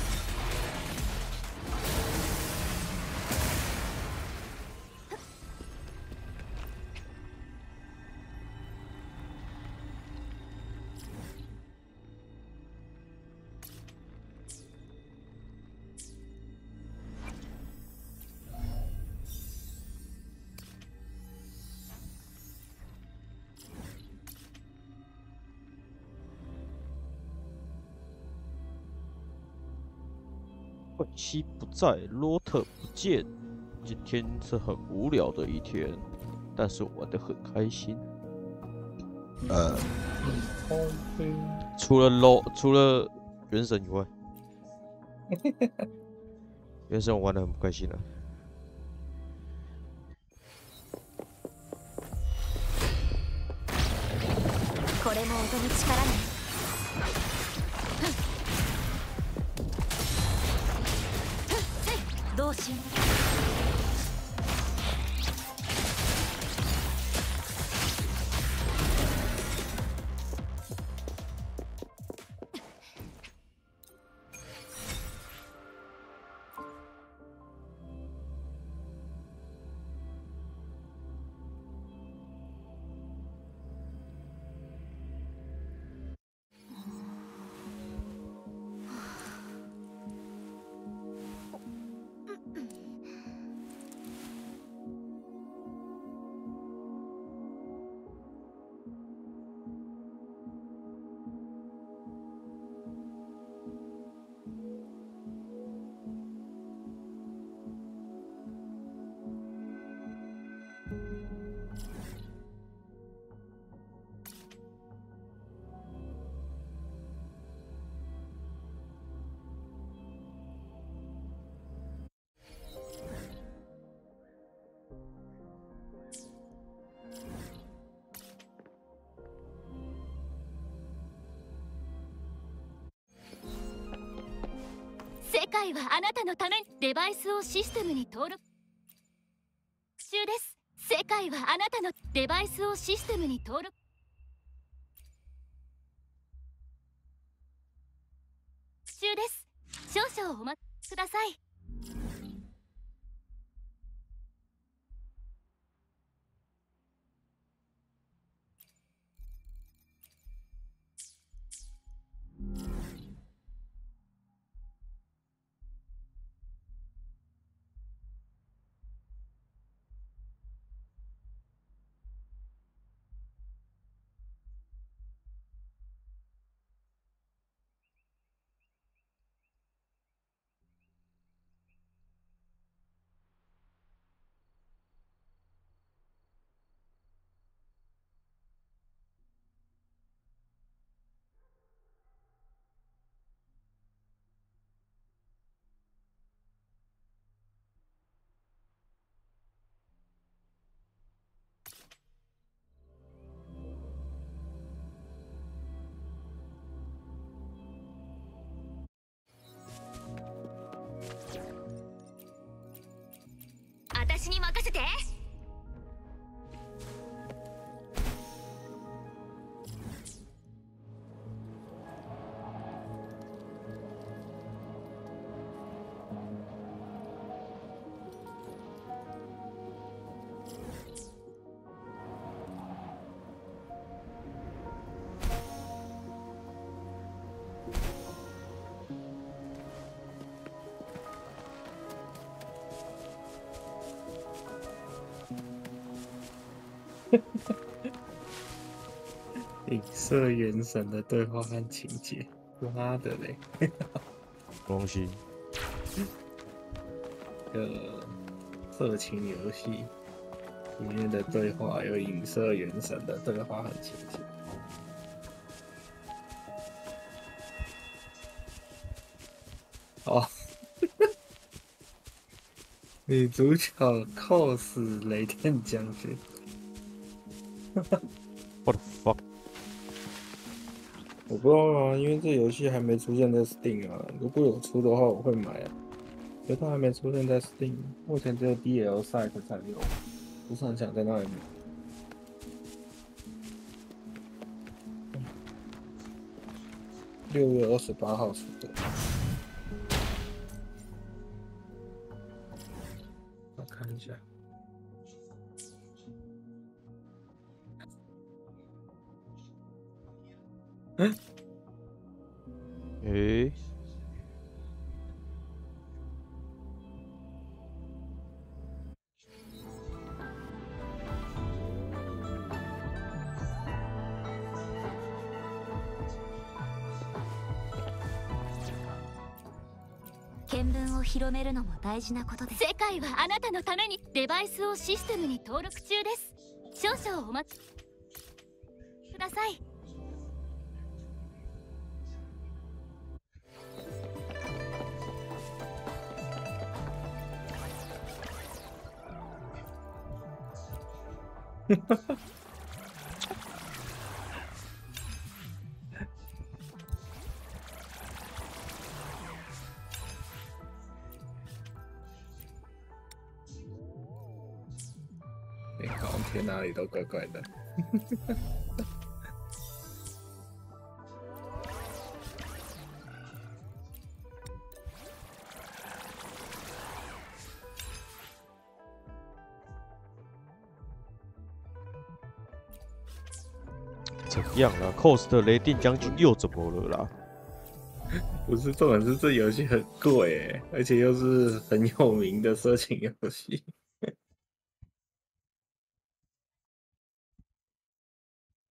冠希不在，罗特不见，今天是很无聊的一天，但是我玩得很开心。除了原神以外，原神我玩得很不开心了。 これも音の力ね。同心。 界はあなたのためにデバイスをシステムに登録中です。世界はあなたのデバイスをシステムに登録中です。少々お待ちください。私に任せて。 影射原神的对话和情节，妈的嘞！ 东西， 色情游戏里面的对话有影射原神的对话和情节。哦，女主角 cos 雷电将军。 What the fuck？ 我不知道啊，因为这游戏还没出现在 Steam 啊。如果有出的话，我会买啊。可是它还没出现在 Steam， 目前只有 DL Site 才有，不是很想在那里买。6月28号出的。我看一下。嗯？ 诶？ 見聞を広めるのも大事なことです。世界はあなたのためにデバイスをシステムに登録中です。少々お待ちください。 好像贴哪里都怪怪的。 怎样啦 ？cos 的雷电将军又怎么了啦？ 不是，重点是这游戏很贵而且又是很有名的色情游戏。